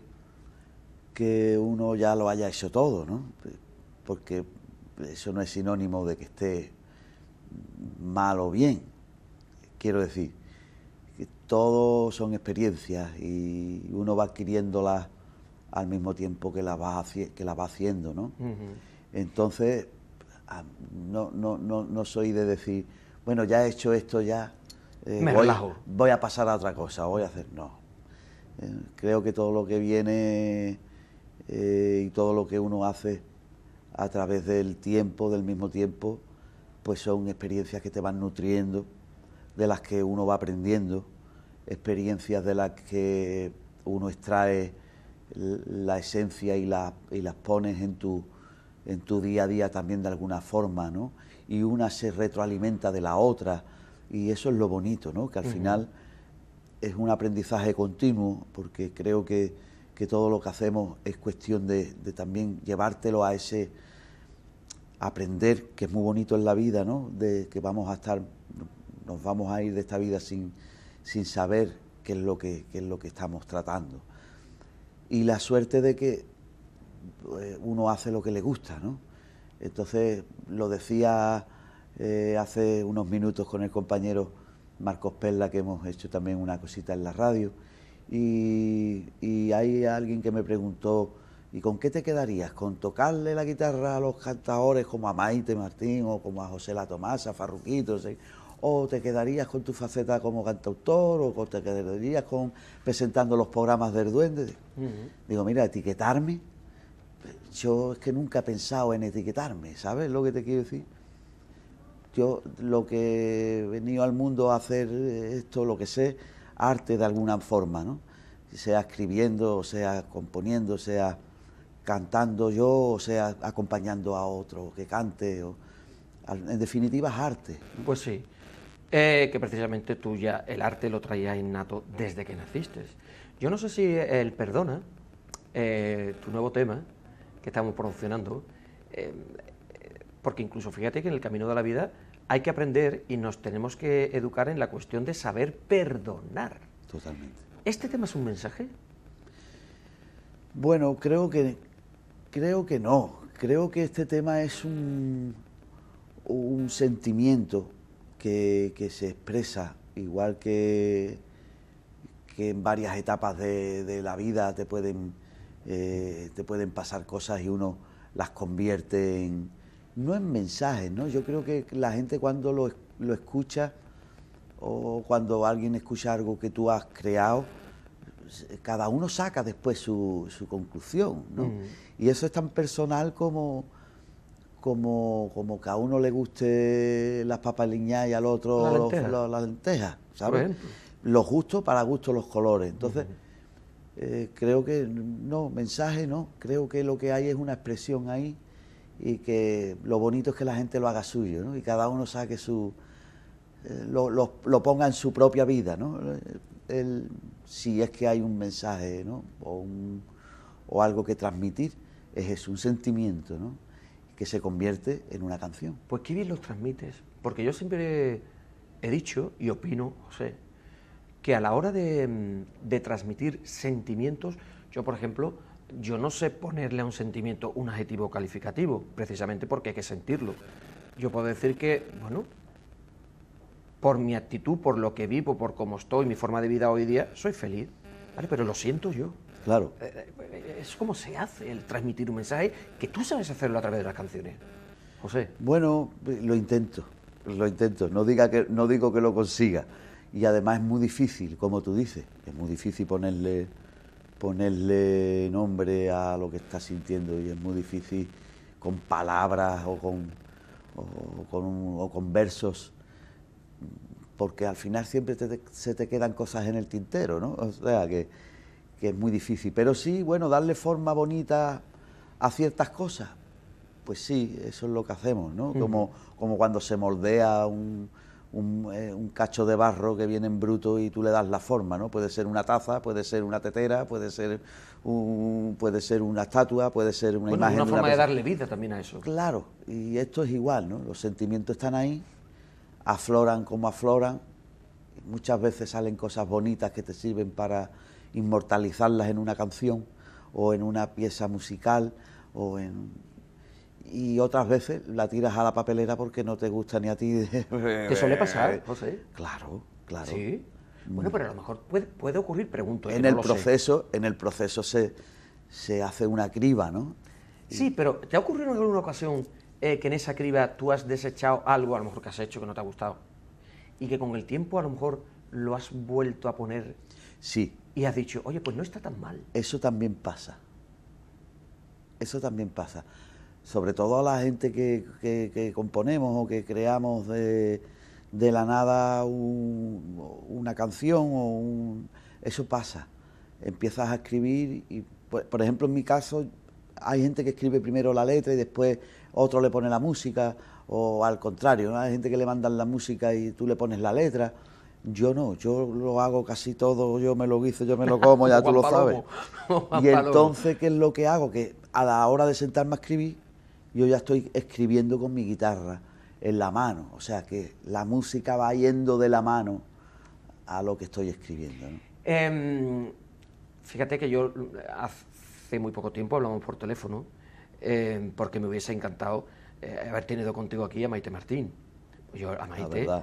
que uno ya lo haya hecho todo, ¿no? Porque eso no es sinónimo de que esté mal o bien. Quiero decir, que todo son experiencias y uno va adquiriéndolas al mismo tiempo que las va, haci que las va haciendo, ¿no? Uh-huh. Entonces, no, no, no, no soy de decir, bueno, ya he hecho esto, ya eh, Me voy, relajo. voy a pasar a otra cosa, voy a hacer... No. Eh, creo que todo lo que viene eh, y todo lo que uno hace a través del tiempo, del mismo tiempo, pues son experiencias que te van nutriendo, de las que uno va aprendiendo, experiencias de las que uno extrae la esencia y, la, y las pones en tu, en tu día a día también de alguna forma, ¿no? Y una se retroalimenta de la otra, y eso es lo bonito, ¿no? Que al uh-huh. final es un aprendizaje continuo, porque creo que, que todo lo que hacemos es cuestión de, de también llevártelo a ese aprender, que es muy bonito en la vida, ¿no? De que vamos a estar, nos vamos a ir de esta vida sin, sin saber qué es lo que, qué es lo que estamos tratando. Y la suerte de que pues, uno hace lo que le gusta, ¿no? Entonces, lo decía eh, hace unos minutos con el compañero Marcos Perla, que hemos hecho también una cosita en la radio, y, y hay alguien que me preguntó, ¿y con qué te quedarías? ¿Con tocarle la guitarra a los cantadores como a Maite Martín o como a José La Tomasa, Farruquito, ¿sí? ¿O te quedarías con tu faceta como cantautor o te quedarías con presentando los programas del Duende? Uh-huh. Digo, mira, etiquetarme, yo es que nunca he pensado en etiquetarme, ¿sabes lo que te quiero decir? Yo lo que he venido al mundo a hacer esto, lo que sé, arte de alguna forma, ¿no? Sea escribiendo, sea componiendo, sea cantando yo, o sea acompañando a otro que cante, o, en definitiva es arte, ¿no? Pues sí. Eh, que precisamente tú ya el arte lo traías innato desde que naciste. Yo no sé si el Perdona, eh, tu nuevo tema que estamos promocionando, eh, porque incluso fíjate que en el camino de la vida hay que aprender y nos tenemos que educar en la cuestión de saber perdonar. Totalmente. ¿Este tema es un mensaje? Bueno, creo que, creo que no. Creo que este tema es un, un sentimiento que, que se expresa igual que, que en varias etapas de, de la vida te pueden, eh, te pueden pasar cosas y uno las convierte en, no en mensajes, ¿no? Yo creo que la gente cuando lo, lo escucha o cuando alguien escucha algo que tú has creado, cada uno saca después su, su conclusión, ¿no? Mm. Y eso es tan personal como, como, como que a uno le guste las papas liñadas y al otro La los- lenteja. los- las lentejas, Por ¿sabes? ejemplo. Lo justo para gusto los colores. Entonces, eh, creo que no, mensaje no, creo que lo que hay es una expresión ahí y que lo bonito es que la gente lo haga suyo, ¿no? Y cada uno saque su... eh, lo, lo- lo ponga en su propia vida, ¿no? El- si es que hay un mensaje, ¿no? O, un- o algo que transmitir, es eso, un sentimiento, ¿no? Que se convierte en una canción. Pues qué bien los transmites, porque yo siempre he dicho y opino, José, que a la hora de, mm, de transmitir sentimientos, yo por ejemplo, yo no sé ponerle a un sentimiento un adjetivo calificativo, precisamente porque hay que sentirlo. Yo puedo decir que, bueno, por mi actitud, por lo que vivo, por cómo estoy, mi forma de vida hoy día, soy feliz, ¿vale? Pero lo siento yo. Claro. Eh, eh, Es como se hace el transmitir un mensaje, que tú sabes hacerlo a través de las canciones, José. Bueno, lo intento, lo intento, no, diga que, no digo que lo consiga. Y además es muy difícil, como tú dices, es muy difícil ponerle, ponerle nombre a lo que estás sintiendo y es muy difícil con palabras o con, o con, un- o con versos, porque al final siempre te- se te quedan cosas en el tintero, ¿no? O sea, que, que es muy difícil. Pero sí, bueno, darle forma bonita a ciertas cosas, pues sí, eso es lo que hacemos, ¿no? Como, como cuando se moldea un, un, eh, un cacho de barro que viene en bruto y tú le das la forma, ¿no? Puede ser una taza, puede ser una tetera, puede ser, un, puede ser una estatua, puede ser una Bueno, imagen una de forma de persona. darle vida también a eso. Claro, y esto es igual, ¿no? Los sentimientos están ahí, afloran como afloran, muchas veces salen cosas bonitas que te sirven para inmortalizarlas en una canción o en una pieza musical o en... y otras veces la tiras a la papelera porque no te gusta ni a ti. ¿Te suele pasar, José? Claro, claro. Sí. Bueno, pero a lo mejor puede, puede ocurrir, pregunto. En que el no lo sé. proceso, en el proceso se, se hace una criba, ¿no? Sí, pero ¿te ha ocurrido en alguna ocasión eh, que en esa criba tú has desechado algo, a lo mejor que has hecho, que no te ha gustado, y que con el tiempo a lo mejor lo has vuelto a poner Sí. y has dicho, oye, pues no está tan mal? Eso también pasa. Eso también pasa. Sobre todo a la gente que, que- que componemos o que creamos de, de la nada un- una canción o un... Eso pasa. Empiezas a escribir y, pues, por ejemplo, en mi caso, hay gente que escribe primero la letra y después otro le pone la música, o al contrario, ¿no? Hay gente que le mandan la música y tú le pones la letra. Yo no, yo lo hago casi todo, yo me lo guiso, yo me lo como, ya tú lo Juan sabes. Palomo. Juan Y Palomo. entonces, ¿qué es lo que hago? Que a la hora de sentarme a escribir, yo ya estoy escribiendo con mi guitarra en la mano. O sea que la música va yendo de la mano a lo que estoy escribiendo, ¿no? Em, fíjate que yo hace muy poco tiempo hablamos por teléfono, em, porque me hubiese encantado eh, haber tenido contigo aquí a Maite Martín. Yo a La Maite verdad.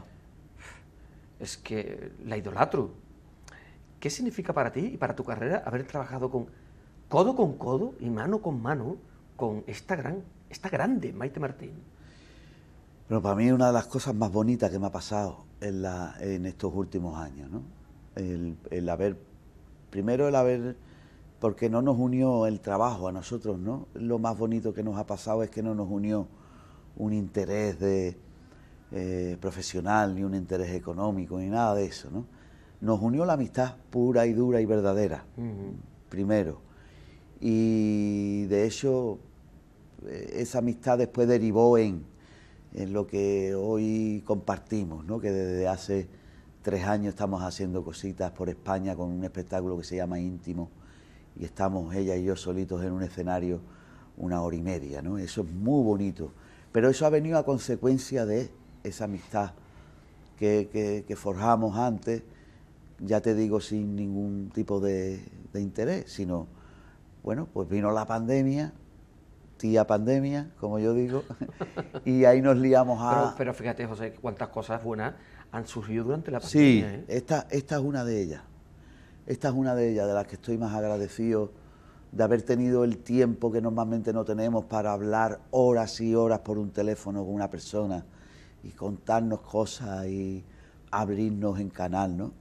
es que la idolatro. ¿Qué significa para ti y para tu carrera haber trabajado con codo con codo y mano con mano con esta gran, esta grande Maite Martín? Pero para mí es una de las cosas más bonitas que me ha pasado en, la, en estos últimos años, ¿no? El, el haber, primero el haber, porque no nos unió el trabajo a nosotros, ¿no? Lo más bonito que nos ha pasado es que no nos unió un interés de, eh, profesional, ni un interés económico, ni nada de eso, ¿no? Nos unió la amistad pura y dura y verdadera, primero. Y de hecho, eh, esa amistad después derivó en, en lo que hoy compartimos, ¿no? Que desde hace tres años estamos haciendo cositas por España con un espectáculo que se llama Íntimo y estamos ella y yo solitos en un escenario una hora y media, ¿no? Eso es muy bonito, pero eso ha venido a consecuencia de esa amistad que, que, que forjamos antes, ya te digo, sin ningún tipo de, de interés, sino, bueno, pues vino la pandemia, tía pandemia, como yo digo, y ahí nos liamos a... Pero, pero fíjate, José, cuántas cosas buenas han surgido durante la Sí, pandemia. ¿eh? esta, esta es una de ellas. Esta es una de ellas, de las que estoy más agradecido, de haber tenido el tiempo que normalmente no tenemos para hablar horas y horas por un teléfono con una persona y contarnos cosas y abrirnos en canal, ¿no?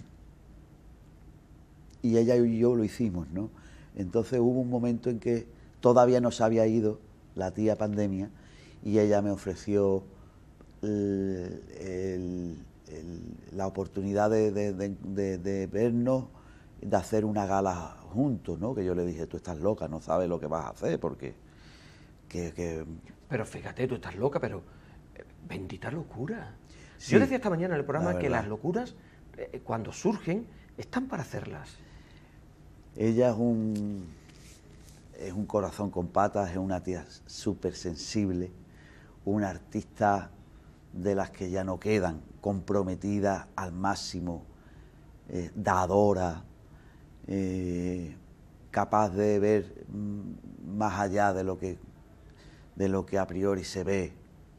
Y ella y yo lo hicimos, ¿no? Entonces hubo un momento en que todavía no se había ido la tía pandemia y ella me ofreció el, el, el, la oportunidad de, de, de, de, de vernos, de hacer una gala juntos, ¿no? Que yo le dije, tú estás loca, no sabes lo que vas a hacer, porque... Que, que... Pero fíjate, tú estás loca, pero eh, bendita locura. Sí, yo decía esta mañana en el programa la que verdad. las locuras, eh, cuando surgen, están para hacerlas. Ella es un, es un corazón con patas, es una tía súper sensible, una artista de las que ya no quedan, comprometida al máximo, eh, dadora, eh, capaz de ver mm, más allá de lo que, de lo que a priori se ve.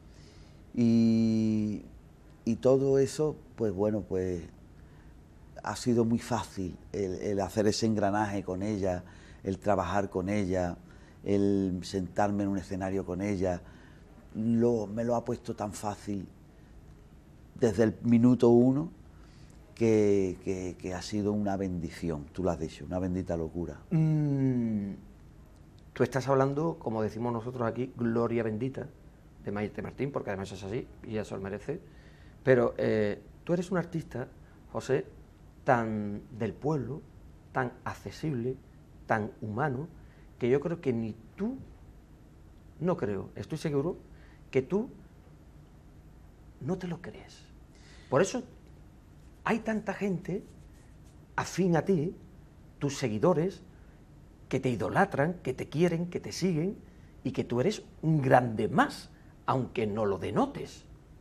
Y, y todo eso, pues bueno, pues... ha sido muy fácil el, el hacer ese engranaje con ella, el trabajar con ella, el sentarme en un escenario con ella. Lo, me lo ha puesto tan fácil desde el minuto uno que, que, que ha sido una bendición, tú lo has dicho, una bendita locura. Mm, tú estás hablando, como decimos nosotros aquí, gloria bendita de Maite Martín, porque además es así y ella se lo merece. Pero eh, tú eres un artista, José, tan del pueblo, tan accesible, tan humano, que yo creo que ni tú, no creo, estoy seguro, que tú no te lo crees. Por eso hay tanta gente afín a ti, tus seguidores, que te idolatran, que te quieren, que te siguen, y que tú eres un grande más, aunque no lo denotes.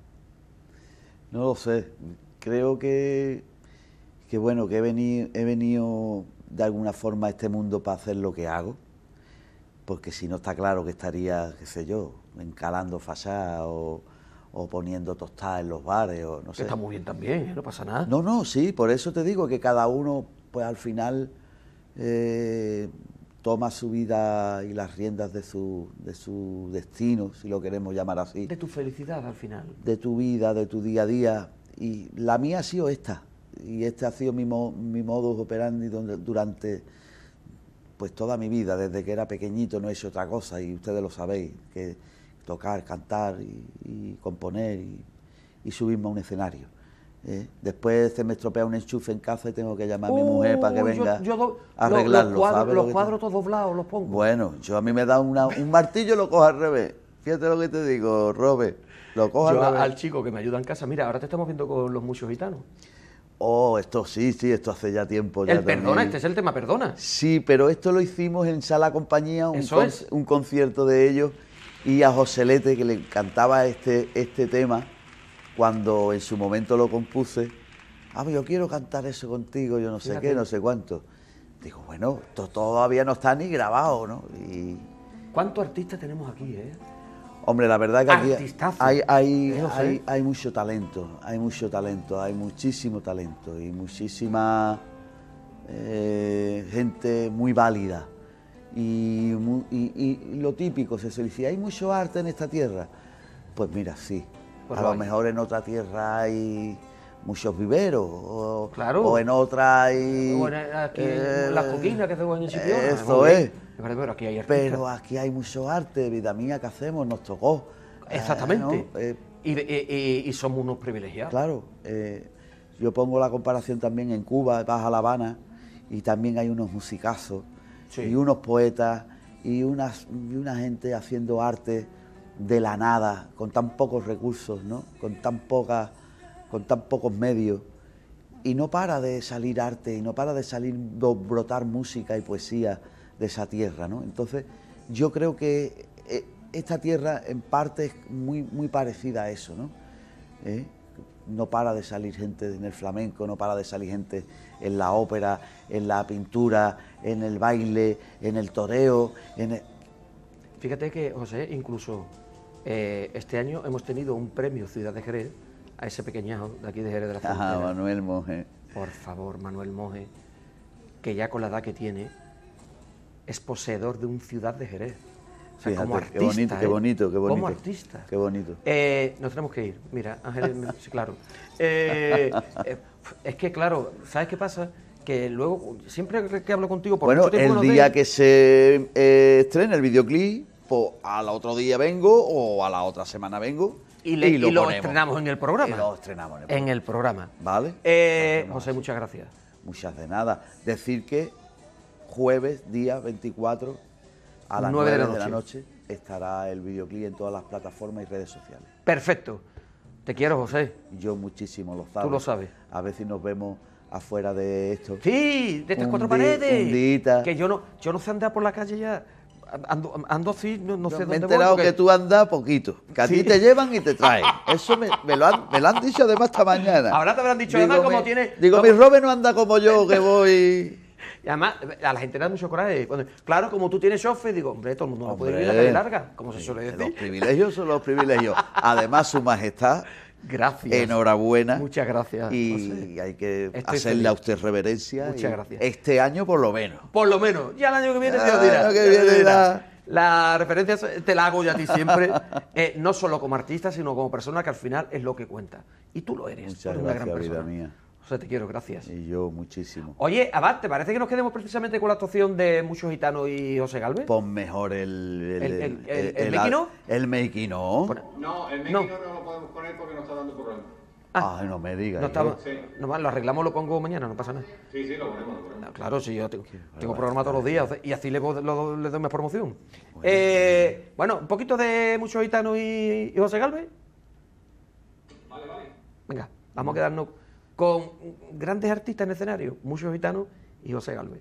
No lo sé, creo que... que bueno, que he venido, he venido de alguna forma a este mundo para hacer lo que hago, porque si no está claro que estaría, qué sé yo, encalando fachadas o, o poniendo tostadas en los bares, o no Que sé. está muy bien también, ¿eh? No pasa nada. No, no, sí, por eso te digo que cada uno, pues al final, eh, toma su vida y las riendas de su, de su destino, si lo queremos llamar así. De tu felicidad al final. De tu vida, de tu día a día, y la mía ha sido esta. Y este ha sido mi, mo, mi modus operandi donde, durante pues toda mi vida, desde que era pequeñito no he hecho otra cosa, y ustedes lo sabéis, que tocar, cantar y, y componer y, y subirme a un escenario. ¿eh? Después se me estropea un enchufe en casa y tengo que llamar a mi mujer para que venga yo, yo do, a arreglarlo. Los cuadros, ¿sabes los lo cuadros todos doblados los pongo. Bueno, yo a mí me da una, un martillo y lo cojo al revés. Fíjate lo que te digo, Robert, lo cojo Yo al revés. al chico que me ayuda en casa, mira, ahora te estamos viendo con los muchos gitanos. Oh, esto sí, sí, esto hace ya tiempo. Ya El perdona, también. este es el tema perdona. Sí, pero esto lo hicimos en Sala Compañía, un, Eso con- es. un concierto de ellos, y a Joselete, que le encantaba este, este tema, cuando en su momento lo compuse, ah, yo quiero cantar eso contigo, yo no sé Fíjate. qué, no sé cuánto. Digo, bueno, esto todavía no está ni grabado, ¿no? Y, ¿Cuántos artistas tenemos aquí, eh? hombre, la verdad que aquí Artistazo. hay, hay, Eso sí. hay, hay mucho talento, hay mucho talento, hay muchísimo talento y muchísima eh, gente muy válida. Y, mu- y- y lo típico, se suele decir, ¿hay mucho arte en esta tierra? Pues mira, sí. Pues a lo lo hay. mejor en otra tierra hay muchos viveros, o, Claro. o en otra hay... Bueno, aquí eh, las coquinas que hacemos en Chipiona. Eso muy bien. es. Pero aquí hay artistas. Pero aquí hay mucho arte, vida mía, ¿qué hacemos? Nos tocó. Exactamente. Eh, ¿no? Eh, y, de- y- y- y somos unos privilegiados. Claro, eh, yo pongo la comparación también en Cuba, vas a La Habana y también hay unos musicazos Sí. y unos poetas y, unas, y una gente haciendo arte de la nada, con tan pocos recursos, ¿no? Con tan pocas, con tan pocos medios, y no para de salir arte y no para de salir do- brotar música y poesía de esa tierra, ¿no? Entonces, yo creo que eh, esta tierra en parte es muy, muy parecida a eso, ¿no? ¿Eh? No para de salir gente en el flamenco, no para de salir gente en la ópera, en la pintura, en el baile, en el toreo, en el- Fíjate que, José, incluso eh, este año hemos tenido un premio Ciudad de Jerez a ese pequeñajo de aquí de Jerez de la Frontera. Ah, Manuel Moje. Por favor, Manuel Moje, que ya con la edad que tiene es poseedor de un Ciudad de Jerez. O sea, Fíjate, como qué artista, bonito, ¿eh? qué bonito, qué bonito. Como artista. Qué bonito. Eh, nos tenemos que ir. Mira, Ángel, sí, claro. Eh, eh, es que, claro, ¿sabes qué pasa? Que luego, siempre que hablo contigo... Por Bueno, mucho tiempo el nos día ven- que se eh, estrene el videoclip, pues al otro día vengo o a la otra semana vengo Y, le- y lo, ponemos. estrenamos en el programa. Y lo estrenamos en el En el programa. ¿Vale? Eh, José, muchas gracias. Muchas de nada. Decir que jueves, día veinticuatro, a las Nueve nueve de de la la noche. noche, estará el videoclip en todas las plataformas y redes sociales. Perfecto. Te quiero, José. Yo muchísimo, lo sabes. Tú lo sabes. A ver si nos vemos afuera de esto. Sí, de estas Un cuatro di- paredes. un dita. Que yo no, yo no sé andar por la calle ya. Ando, ando así, no, no sé Me he dónde voy, enterado porque- que tú andas poquito, que a Sí. ti te llevan y te traen. Eso me, me lo, han, me lo han dicho además esta mañana. Ahora te habrán dicho, además, como mi- tiene- Digo, como- mi Robert no anda como yo, que voy... Y además, a la gente le da mucho coraje. Cuando- claro, como tú tienes chofer, digo, hombre, todo el mundo no puede Hombre. vivir la calle larga, como se suele Los decir. privilegios son los privilegios. Además, su majestad, Gracias. enhorabuena. Muchas gracias, Y José. hay que Estoy hacerle feliz. a usted reverencia. Muchas y gracias. Este año, por lo menos. Por lo menos. Ya el año que viene Ya Dios dirá. el año que Dios viene dirá. dirá. La referencia te la hago yo a ti siempre, eh, no solo como artista, sino como persona, que al final es lo que cuenta. Y tú lo eres. Muchas tú eres una gracias, gran vida persona. mía. José, te quiero, gracias. Y yo muchísimo. Oye, Abad, ¿te parece que nos quedemos precisamente con la actuación de Muchos Gitanos y José Galvez? Pon mejor el... ¿El- el- el- el making of? El making of. No, el No. making no. no lo podemos poner porque nos está dando problema. Ay, no me digas. No estamos, Sí. no, lo arreglamos, lo pongo mañana, no pasa nada. Sí, sí, lo ponemos, lo ponemos. No, claro, sí, yo tengo, tengo programa todos los días y así le, puedo- lo- le doy más promoción. Eh, bueno, un poquito de Muchos Gitanos y, y José Galvez. Vale, vale. Venga, vamos a quedarnos con grandes artistas en escenario, Muchos Gitanos y José Galvez.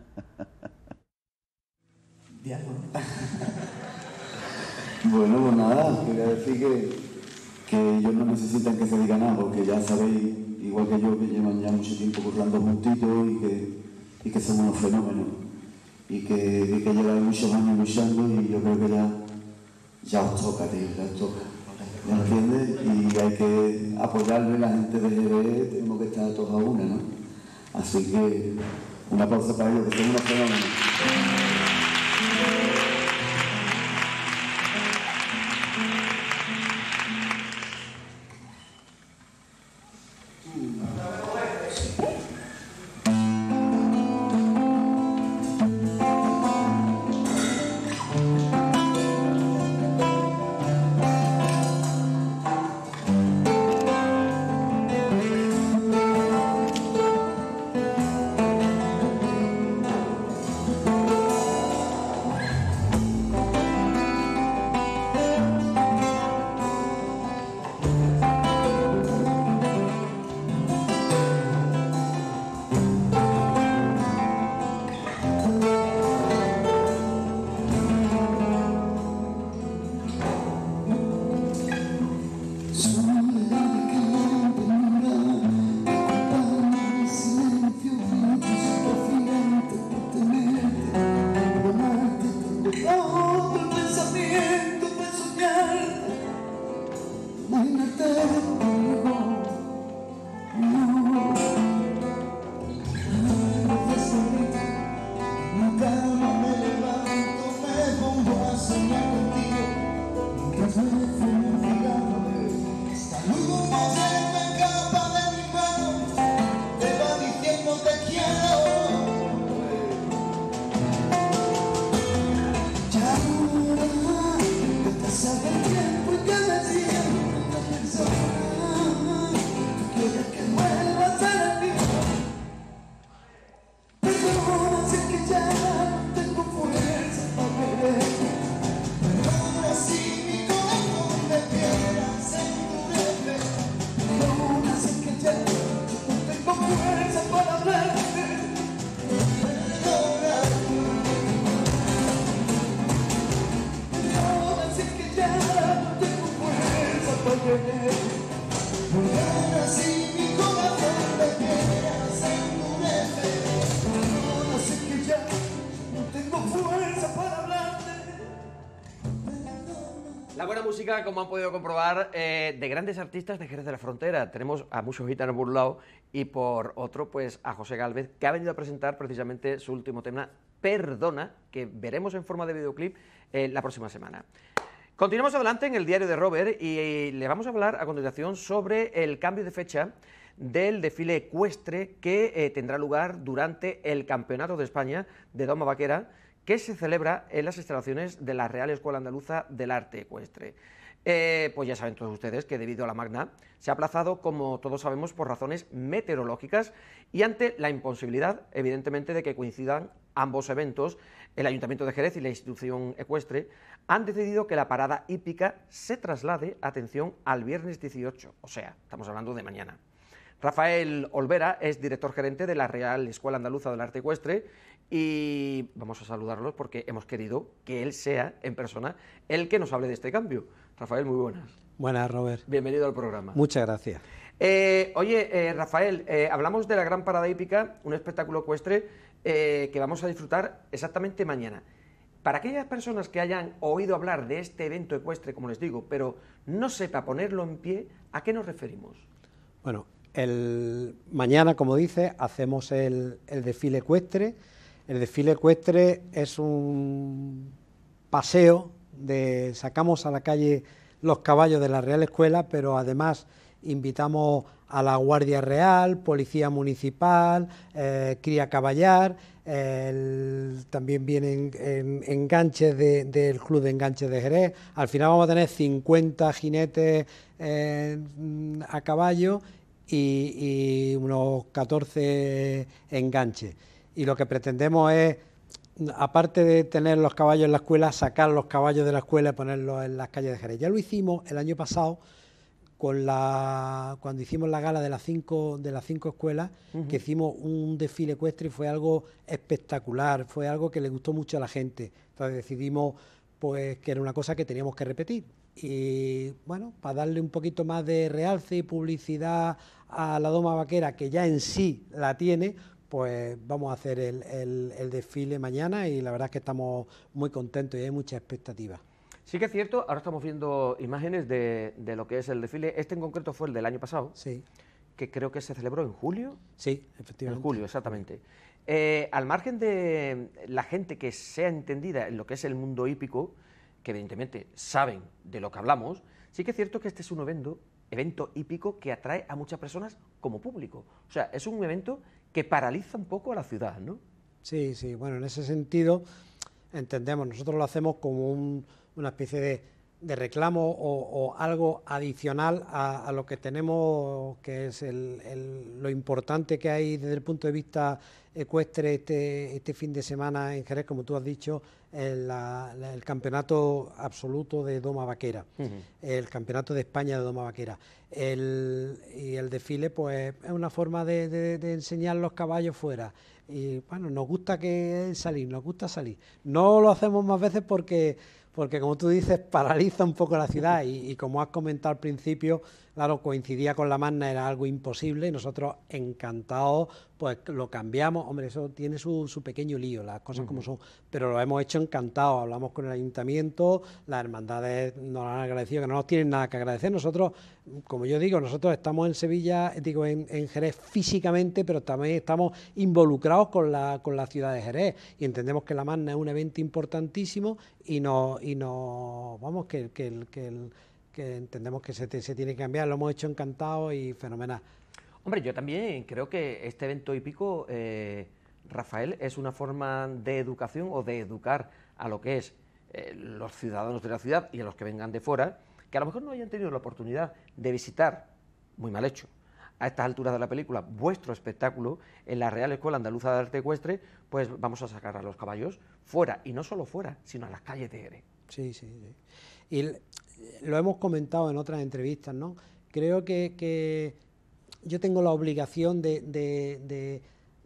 Bueno, pues nada, quería decir que, que ellos no necesitan que se diga nada, porque ya sabéis, igual que yo, que llevan ya mucho tiempo currando juntitos y que, y que son unos fenómenos. Y que, y que llevan muchos años luchando y yo creo que ya, ya os toca, tío, ya os toca. ¿Me entiendes? Y hay que apoyarle, la gente de G B E, tenemos que estar todos a una, ¿no? Así que un aplauso para ellos, que son unos fenómenos. La buena música, como han podido comprobar, eh, de grandes artistas de Jerez de la Frontera. Tenemos a muchos gitanos por un lado y por otro, pues a José Gálvez, que ha venido a presentar precisamente su último tema, Perdona, que veremos en forma de videoclip eh, la próxima semana. Continuamos adelante en el diario de Robert y, y le vamos a hablar a continuación sobre el cambio de fecha del desfile ecuestre que eh, tendrá lugar durante el Campeonato de España de Doma Vaquera, que se celebra en las instalaciones de la Real Escuela Andaluza del Arte Ecuestre. Eh, pues ya saben todos ustedes que debido a la Magna se ha aplazado, como todos sabemos, por razones meteorológicas y ante la imposibilidad, evidentemente, de que coincidan ambos eventos, el Ayuntamiento de Jerez y la institución ecuestre han decidido que la parada hípica se traslade, atención, al viernes dieciocho, o sea, estamos hablando de mañana. Rafael Olvera es director gerente de la Real Escuela Andaluza del Arte Ecuestre y vamos a saludarlos porque hemos querido que él sea, en persona, el que nos hable de este cambio. Rafael, muy buenas. Buenas, Robert. Bienvenido al programa. Muchas gracias. Eh, oye, eh, Rafael, eh, hablamos de la Gran Parada Hípica, un espectáculo ecuestre eh, que vamos a disfrutar exactamente mañana. Para aquellas personas que hayan oído hablar de este evento ecuestre, como les digo, pero no sepa ponerlo en pie, ¿a qué nos referimos? Bueno, el, mañana, como dice, hacemos el, el desfile ecuestre. El desfile ecuestre es un paseo, de, sacamos a la calle los caballos de la Real Escuela, pero además invitamos a la Guardia Real, Policía Municipal, eh, Cría Caballar, eh, el, también vienen en, enganches de, del Club de Enganches de Jerez. Al final vamos a tener cincuenta jinetes eh, a caballo y, y unos catorce enganches. Y lo que pretendemos es, aparte de tener los caballos en la escuela, sacar los caballos de la escuela y ponerlos en las calles de Jerez. Ya lo hicimos el año pasado con la cuando hicimos la gala de las cinco de las cinco escuelas, uh-huh. que hicimos un desfile ecuestre y fue algo espectacular, fue algo que le gustó mucho a la gente. Entonces decidimos pues que era una cosa que teníamos que repetir. Y bueno, para darle un poquito más de realce y publicidad a la Doma Vaquera, que ya en sí la tiene, pues vamos a hacer el, el, el desfile mañana y la verdad es que estamos muy contentos y hay mucha expectativa. Sí que es cierto, ahora estamos viendo imágenes de, de lo que es el desfile. Este en concreto fue el del año pasado, sí, que creo que se celebró en julio. Sí, efectivamente. En julio, exactamente. Eh, al margen de la gente que sea entendida en lo que es el mundo hípico, que evidentemente saben de lo que hablamos, sí que es cierto que este es un evento, evento hípico que atrae a muchas personas como público. O sea, es un evento que paraliza un poco a la ciudad, ¿no? Sí, sí, bueno, en ese sentido entendemos, nosotros lo hacemos como un, una especie de, de reclamo o, o algo adicional a, a lo que tenemos, que es el, el, lo importante que hay desde el punto de vista ecuestre este, este fin de semana en Jerez, como tú has dicho, el, la, el campeonato absoluto de Doma Vaquera, uh-huh. el campeonato de España de Doma Vaquera. El, y el desfile pues es una forma de, de, de enseñar los caballos fuera. Y bueno, nos gusta que salir, nos gusta salir. No lo hacemos más veces porque, porque como tú dices, paraliza un poco la ciudad y, y como has comentado al principio, claro, coincidía con la Magna, era algo imposible y nosotros encantados, pues lo cambiamos. Hombre, eso tiene su, su pequeño lío, las cosas uh-huh. como son, pero lo hemos hecho encantados. Hablamos con el ayuntamiento, las hermandades nos han agradecido, que no nos tienen nada que agradecer. Nosotros, como yo digo, nosotros estamos en Sevilla, digo, en, en Jerez físicamente, pero también estamos involucrados con la, con la ciudad de Jerez y entendemos que la Magna es un evento importantísimo y nos, y nos vamos, que, que, el, que, el, que entendemos que se, te, se tiene que cambiar, lo hemos hecho encantado y fenomenal. Hombre, yo también creo que este evento hípico, eh, Rafael, es una forma de educación o de educar a lo que es eh, los ciudadanos de la ciudad y a los que vengan de fuera, que a lo mejor no hayan tenido la oportunidad de visitar, muy mal hecho, a estas alturas de la película, vuestro espectáculo en la Real Escuela Andaluza de Arte Ecuestre, pues vamos a sacar a los caballos fuera, y no solo fuera, sino a las calles de Jerez. Sí, sí, sí. Y lo hemos comentado en otras entrevistas, ¿no? Creo que, que yo tengo la obligación de, de, de,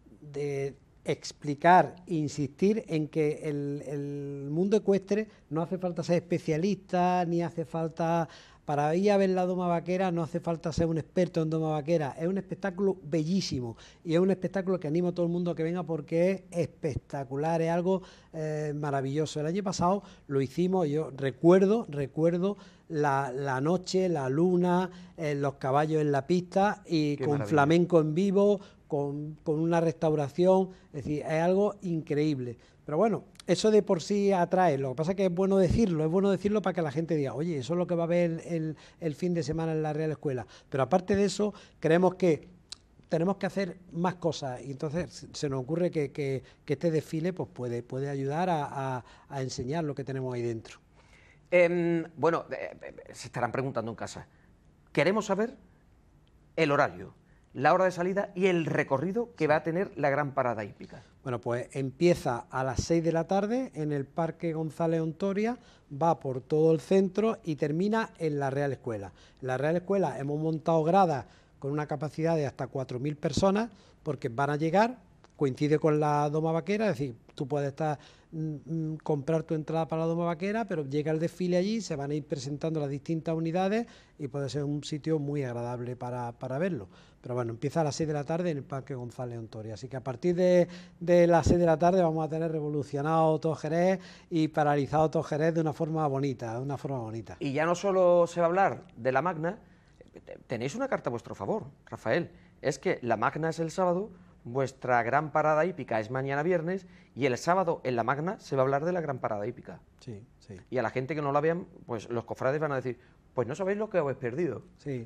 de explicar, insistir en que el, el mundo ecuestre no hace falta ser especialista, ni hace falta para ir a ver la doma vaquera no hace falta ser un experto en doma vaquera, es un espectáculo bellísimo y es un espectáculo que animo a todo el mundo a que venga porque es espectacular, es algo eh, maravilloso. El año pasado lo hicimos, yo recuerdo, recuerdo la, la noche, la luna, eh, los caballos en la pista y Qué con maravilla. flamenco en vivo, con, con una restauración, es decir, es algo increíble. Pero bueno, eso de por sí atrae, lo que pasa es que es bueno decirlo, es bueno decirlo para que la gente diga, oye, eso es lo que va a ver el, el fin de semana en la Real Escuela. Pero aparte de eso, creemos que tenemos que hacer más cosas y entonces se nos ocurre que, que, que este desfile pues puede, puede ayudar a, a, a enseñar lo que tenemos ahí dentro. Eh, bueno, eh, se estarán preguntando en casa. Queremos saber el horario, la hora de salida y el recorrido que va a tener la gran parada hípica. Bueno, pues empieza a las seis de la tarde en el Parque González Ontoria, va por todo el centro y termina en la Real Escuela. En la Real Escuela hemos montado gradas con una capacidad de hasta cuatro mil personas porque van a llegar, coincide con la doma vaquera, es decir, tú puedes estar mm, comprar tu entrada para la doma vaquera, pero llega el desfile allí, se van a ir presentando las distintas unidades y puede ser un sitio muy agradable para, para verlo. Pero bueno, empieza a las seis de la tarde en el Parque González Ontoria, así que a partir de, de las seis de la tarde vamos a tener revolucionado todo Jerez y paralizado todo Jerez de una forma bonita, de una forma bonita. Y ya no solo se va a hablar de la Magna, tenéis una carta a vuestro favor, Rafael, es que la Magna es el sábado, vuestra gran parada hípica es mañana viernes y el sábado en la Magna se va a hablar de la gran parada hípica. Sí, sí. Y a la gente que no la vean, pues los cofrades van a decir, pues no sabéis lo que habéis perdido. Sí,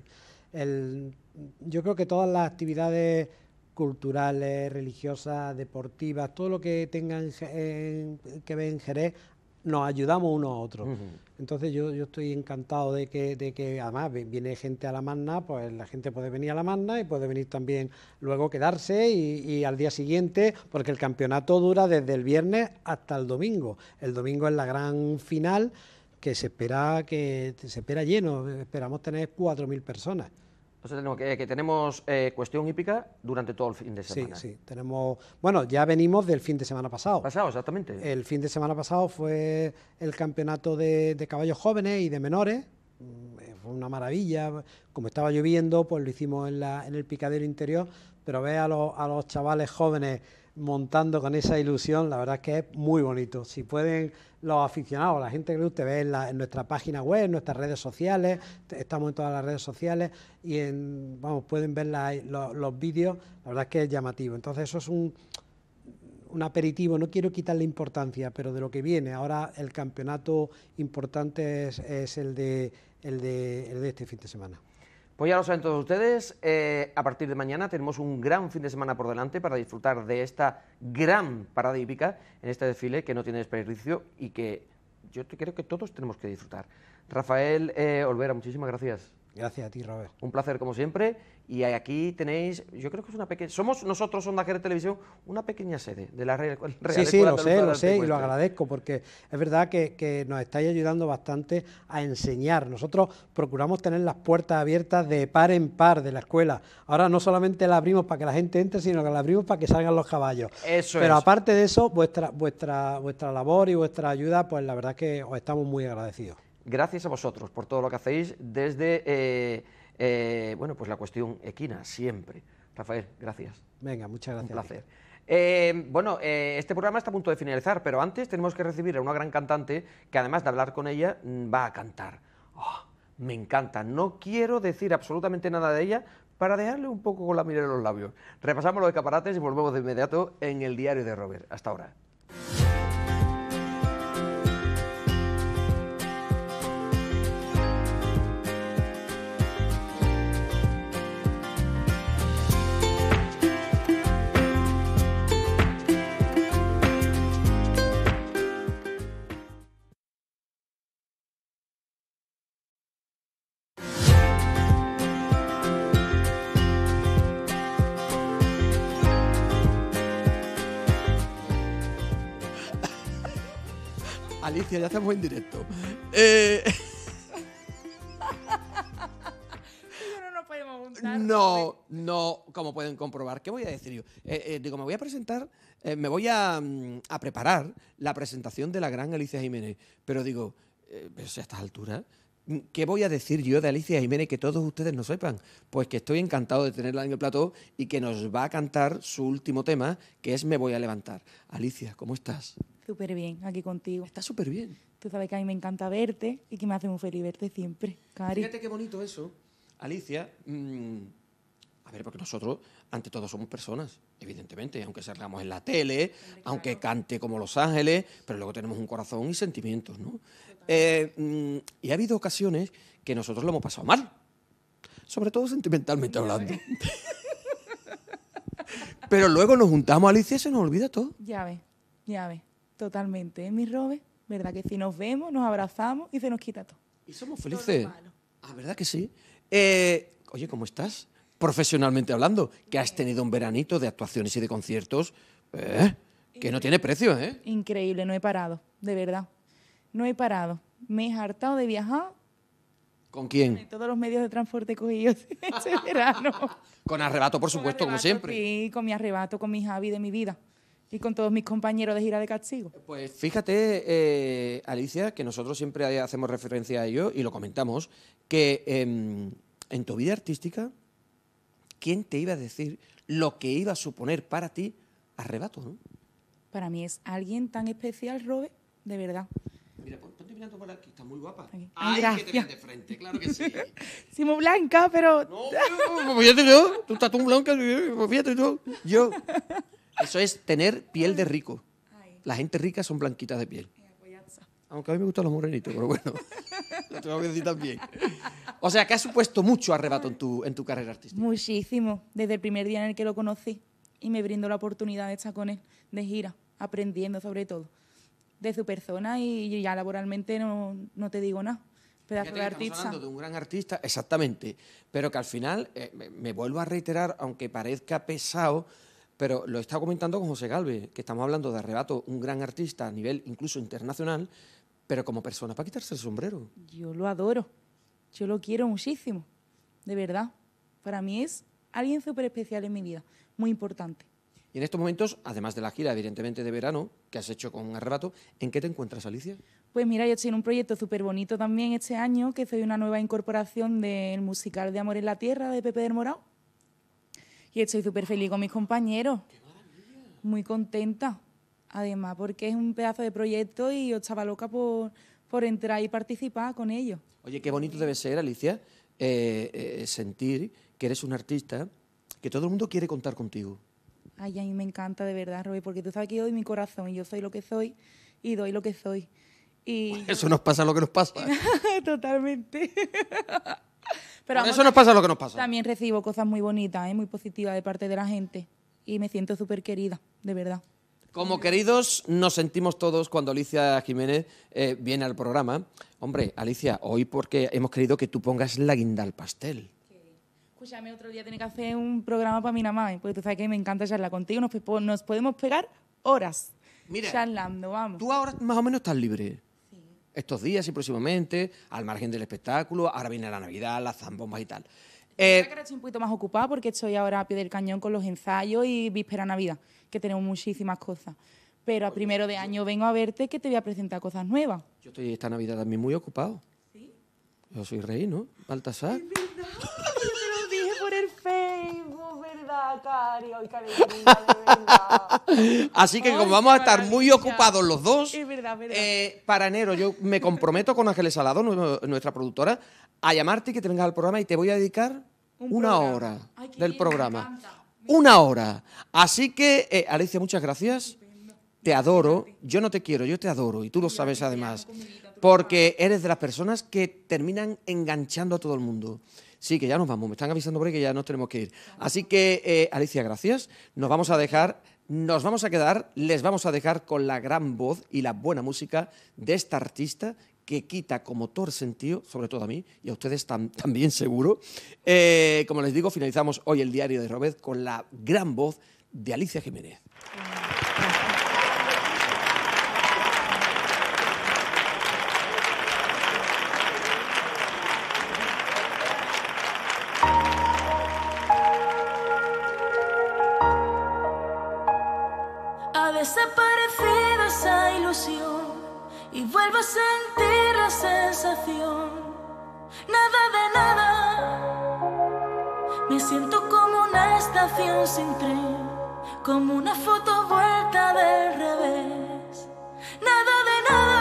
el, yo creo que todas las actividades culturales, religiosas, deportivas, todo lo que tengan en, que ver en Jerez, nos ayudamos unos a otros. Uh-huh. Entonces yo, yo estoy encantado de que, de que además viene gente a la Magna, pues la gente puede venir a la Magna y puede venir también luego quedarse y, y al día siguiente, porque el campeonato dura desde el viernes hasta el domingo. El domingo es la gran final que se espera que se espera lleno, esperamos tener cuatro mil personas. Entonces tenemos que, que tenemos eh, cuestión hípica durante todo el fin de semana. Sí, sí, tenemos, bueno, ya venimos del fin de semana pasado. Pasado, exactamente. El fin de semana pasado fue el campeonato de, de caballos jóvenes y de menores, fue una maravilla, como estaba lloviendo, pues lo hicimos en, la, en el picadero interior, pero ver a los, a los chavales jóvenes montando con esa ilusión, la verdad es que es muy bonito. Si pueden los aficionados, la gente que le guste, ver en, la, en nuestra página web, en nuestras redes sociales, estamos en todas las redes sociales y en, vamos, pueden ver la, los, los vídeos, la verdad es que es llamativo. Entonces eso es un, un aperitivo, no quiero quitarle importancia, pero de lo que viene, ahora el campeonato importante es, es el, de, el, de, el de este fin de semana. Pues ya lo saben todos ustedes, eh, a partir de mañana tenemos un gran fin de semana por delante para disfrutar de esta gran parada hípica en este desfile que no tiene desperdicio y que yo creo que todos tenemos que disfrutar. Rafael eh, Olvera, muchísimas gracias. Gracias a ti, Robert. Un placer como siempre y aquí tenéis, yo creo que es una pequeña, somos nosotros Onda Jerez Televisión una pequeña sede de la Real Escuela. Sí, sí, lo sé, lo sé y lo agradezco porque es verdad que, que nos estáis ayudando bastante a enseñar. Nosotros procuramos tener las puertas abiertas de par en par de la escuela. Ahora no solamente la abrimos para que la gente entre, sino que la abrimos para que salgan los caballos. Eso Pero es. aparte de eso, vuestra, vuestra, vuestra labor y vuestra ayuda, pues la verdad es que os estamos muy agradecidos. Gracias a vosotros por todo lo que hacéis desde eh, eh, bueno, pues la cuestión equina, siempre. Rafael, gracias. Venga, muchas gracias. Un placer. Eh, bueno, eh, este programa está a punto de finalizar, pero antes tenemos que recibir a una gran cantante que además de hablar con ella, va a cantar. Oh, me encanta, no quiero decir absolutamente nada de ella para dejarle un poco con la miel en los labios. Repasamos los escaparates y volvemos de inmediato en el diario de Robert. Hasta ahora. Alicia, ya hacemos en directo. Eh... no nos podemos juntar. No, no, como pueden comprobar. ¿Qué voy a decir yo? Eh, eh, digo, me voy a presentar, eh, me voy a, a preparar la presentación de la gran Alicia Jiménez. Pero digo, eh, pero si a estas alturas ¿Qué voy a decir yo de Alicia Jiménez que todos ustedes no sepan? Pues que estoy encantado de tenerla en el plató y que nos va a cantar su último tema, que es Me voy a levantar. Alicia, ¿cómo estás? Súper bien, aquí contigo. Está súper bien. Tú sabes que a mí me encanta verte y que me hace muy feliz verte siempre, Cari. Fíjate qué bonito eso. Alicia, mmm, a ver, porque nosotros, ante todo, somos personas, evidentemente, aunque salgamos en la tele, aunque cante como Los Ángeles, pero luego tenemos un corazón y sentimientos, ¿no? Eh, mmm, y ha habido ocasiones que nosotros lo hemos pasado mal, sobre todo sentimentalmente hablando. Pero luego nos juntamos, Alicia, y se nos olvida todo. Ya ves, ya ves, totalmente. ¿Eh, mi Robe? ¿Verdad que si nos vemos, nos abrazamos y se nos quita todo? Y somos felices. Ah, ¿verdad que sí? Eh, oye, ¿cómo estás? Profesionalmente hablando, que has tenido un veranito de actuaciones y de conciertos, eh, que no tiene precio, ¿eh? Increíble, no he parado, de verdad. No he parado. Me he hartado de viajar. ¿Con quién? En todos los medios de transporte cogidos ese verano. Con Arrebato, por supuesto, Con como Arrebato, siempre. Sí, con mi Arrebato, con mi Javi de mi vida. Y con todos mis compañeros de gira de castigo. Pues fíjate, eh, Alicia, que nosotros siempre hacemos referencia a ello y lo comentamos, que eh, en tu vida artística, ¿quién te iba a decir lo que iba a suponer para ti Arrebato, ¿no? Para mí es alguien tan especial, Robe, de verdad. Mira, ponte mirando por aquí, está muy guapa. Ay, Ay, gracias. que te ven de frente, claro que sí. Sí, muy blanca, pero... No, fíjate yo, tú estás tan blanca, fíjate yo. Yo. Eso es tener piel de rico. La gente rica son blanquitas de piel. Aunque a mí me gustan los morenitos, pero bueno, lo tengo que decir también. O sea, que ha supuesto mucho Arrebato en tu, en tu carrera artística. Muchísimo, desde el primer día en el que lo conocí y me brindó la oportunidad de estar con él, de gira, aprendiendo sobre todo de su persona y ya laboralmente no, no te digo nada. Pedazo Fíjate de que estamos artista. hablando de un gran artista, exactamente, pero que al final, eh, me, me vuelvo a reiterar, aunque parezca pesado, pero lo he estado comentando con José Galvez, que estamos hablando de Arrebato, un gran artista a nivel incluso internacional, pero como persona para quitarse el sombrero. Yo lo adoro, yo lo quiero muchísimo, de verdad. Para mí es alguien súper especial en mi vida, muy importante. Y en estos momentos, además de la gira, evidentemente, de verano, que has hecho con Arrebato, ¿en qué te encuentras, Alicia? Pues mira, yo estoy en un proyecto súper bonito también este año, que soy una nueva incorporación del musical de Amor en la Tierra, de Pepe del Morao. Y estoy súper feliz con mis compañeros. ¡Qué maravilla! Muy contenta, además, porque es un pedazo de proyecto y yo estaba loca por, por entrar y participar con ellos. Oye, qué bonito debe ser, Alicia, eh, eh, sentir que eres un artista, que todo el mundo quiere contar contigo. Ay, a mí me encanta, de verdad, Roby, porque tú sabes que yo doy mi corazón y yo soy lo que soy y doy lo que soy. Y eso nos pasa lo que nos pasa. Totalmente. Pero vamos, eso nos pasa lo que nos pasa. También recibo cosas muy bonitas, ¿eh? Muy positivas de parte de la gente y me siento súper querida, de verdad. Como queridos nos sentimos todos cuando Alicia Jiménez eh, viene al programa. Hombre, Alicia, hoy porque hemos querido que tú pongas la guinda al pastel. Escúchame, otro día tenés que hacer un programa para mi mamá, porque tú sabes que me encanta charlar contigo, nos, nos podemos pegar horas. Mira, charlando, vamos. Tú ahora más o menos estás libre. Sí. Estos días y próximamente, al margen del espectáculo, ahora viene la Navidad, las zambombas y tal. Eh, que ahora estoy un poquito más ocupada porque estoy ahora a pie del cañón con los ensayos y víspera Navidad, que tenemos muchísimas cosas. Pero a primero de año vengo a verte que te voy a presentar cosas nuevas. Yo estoy esta Navidad también muy ocupado. ¿Sí? Yo soy rey, ¿no? Baltasar. Es verdad, yo te lo dije por el Facebook, ¿verdad, Cari? Ay, Cari, de verdad. Así que Ay, como vamos a estar maravilla. muy ocupados los dos, es verdad, verdad. Eh, para enero yo me comprometo con Ángeles Salado, nuestra productora, a llamarte y que te vengas al programa y te voy a dedicar Un una programa. hora Ay, del bien, programa. Una hora. Así que, eh, Alicia, muchas gracias. Te adoro. Yo no te quiero, yo te adoro. Y tú lo sabes además. Porque eres de las personas que terminan enganchando a todo el mundo. Sí, que ya nos vamos. Me están avisando por ahí que ya nos tenemos que ir. Así que, eh, Alicia, gracias. Nos vamos a dejar, nos vamos a quedar, les vamos a dejar con la gran voz y la buena música de esta artista que quita como todo el sentido, sobre todo a mí, y a ustedes tam también seguro. Eh, como les digo, finalizamos hoy el diario de Robert con la gran voz de Alicia Jiménez. Ha desaparecido esa ilusión y vuelvo a sentir la sensación Me siento como una estación sin tren, como una foto vuelta del revés. Nada de nada.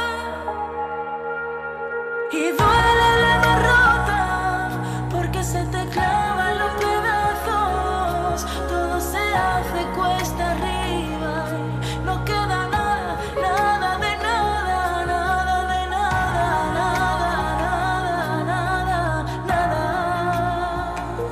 Y duele la derrota, porque se te clavan los pedazos. Todo se hace cuesta arriba y no queda nada, nada de nada, nada de nada, nada, nada, nada, nada.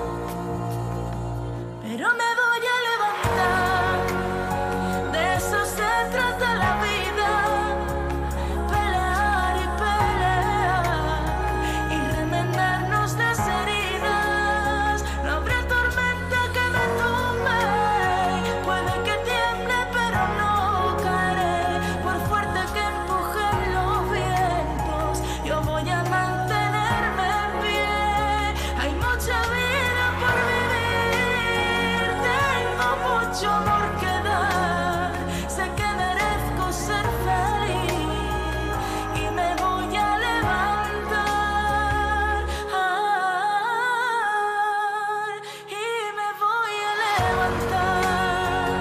Pero me voy a levantar, de eso se trata la vida. Pelear y pelear y remendarnos las heridas. No habrá tormenta que me tumbe, puede que tiemble pero no caeré. Por fuerte que empujen los vientos, yo voy a mantenerme en pie. Hay mucha vida por vivir, tengo mucho amor que dar. Sé que merezco ser feliz y me voy a levantar. Ay, y me voy a levantar.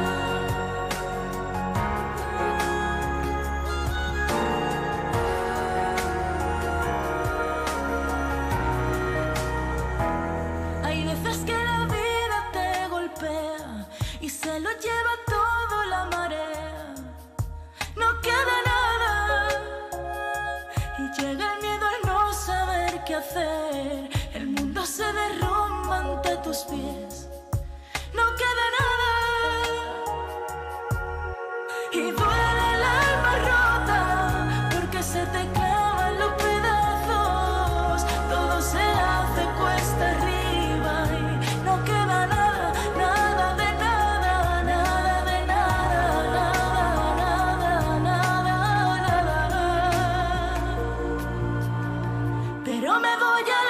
Hay veces que la vida te golpea y se lo lleva todo la marea. No queda nada y llega el miedo al no saber qué hacer. El mundo se derrumba ante tus pies. No queda nada y duele el alma rota, porque se te clavan los pedazos. Todo se hace cuesta arriba y no queda nada, nada de nada, nada de nada, nada, nada, nada, nada. Pero me voy a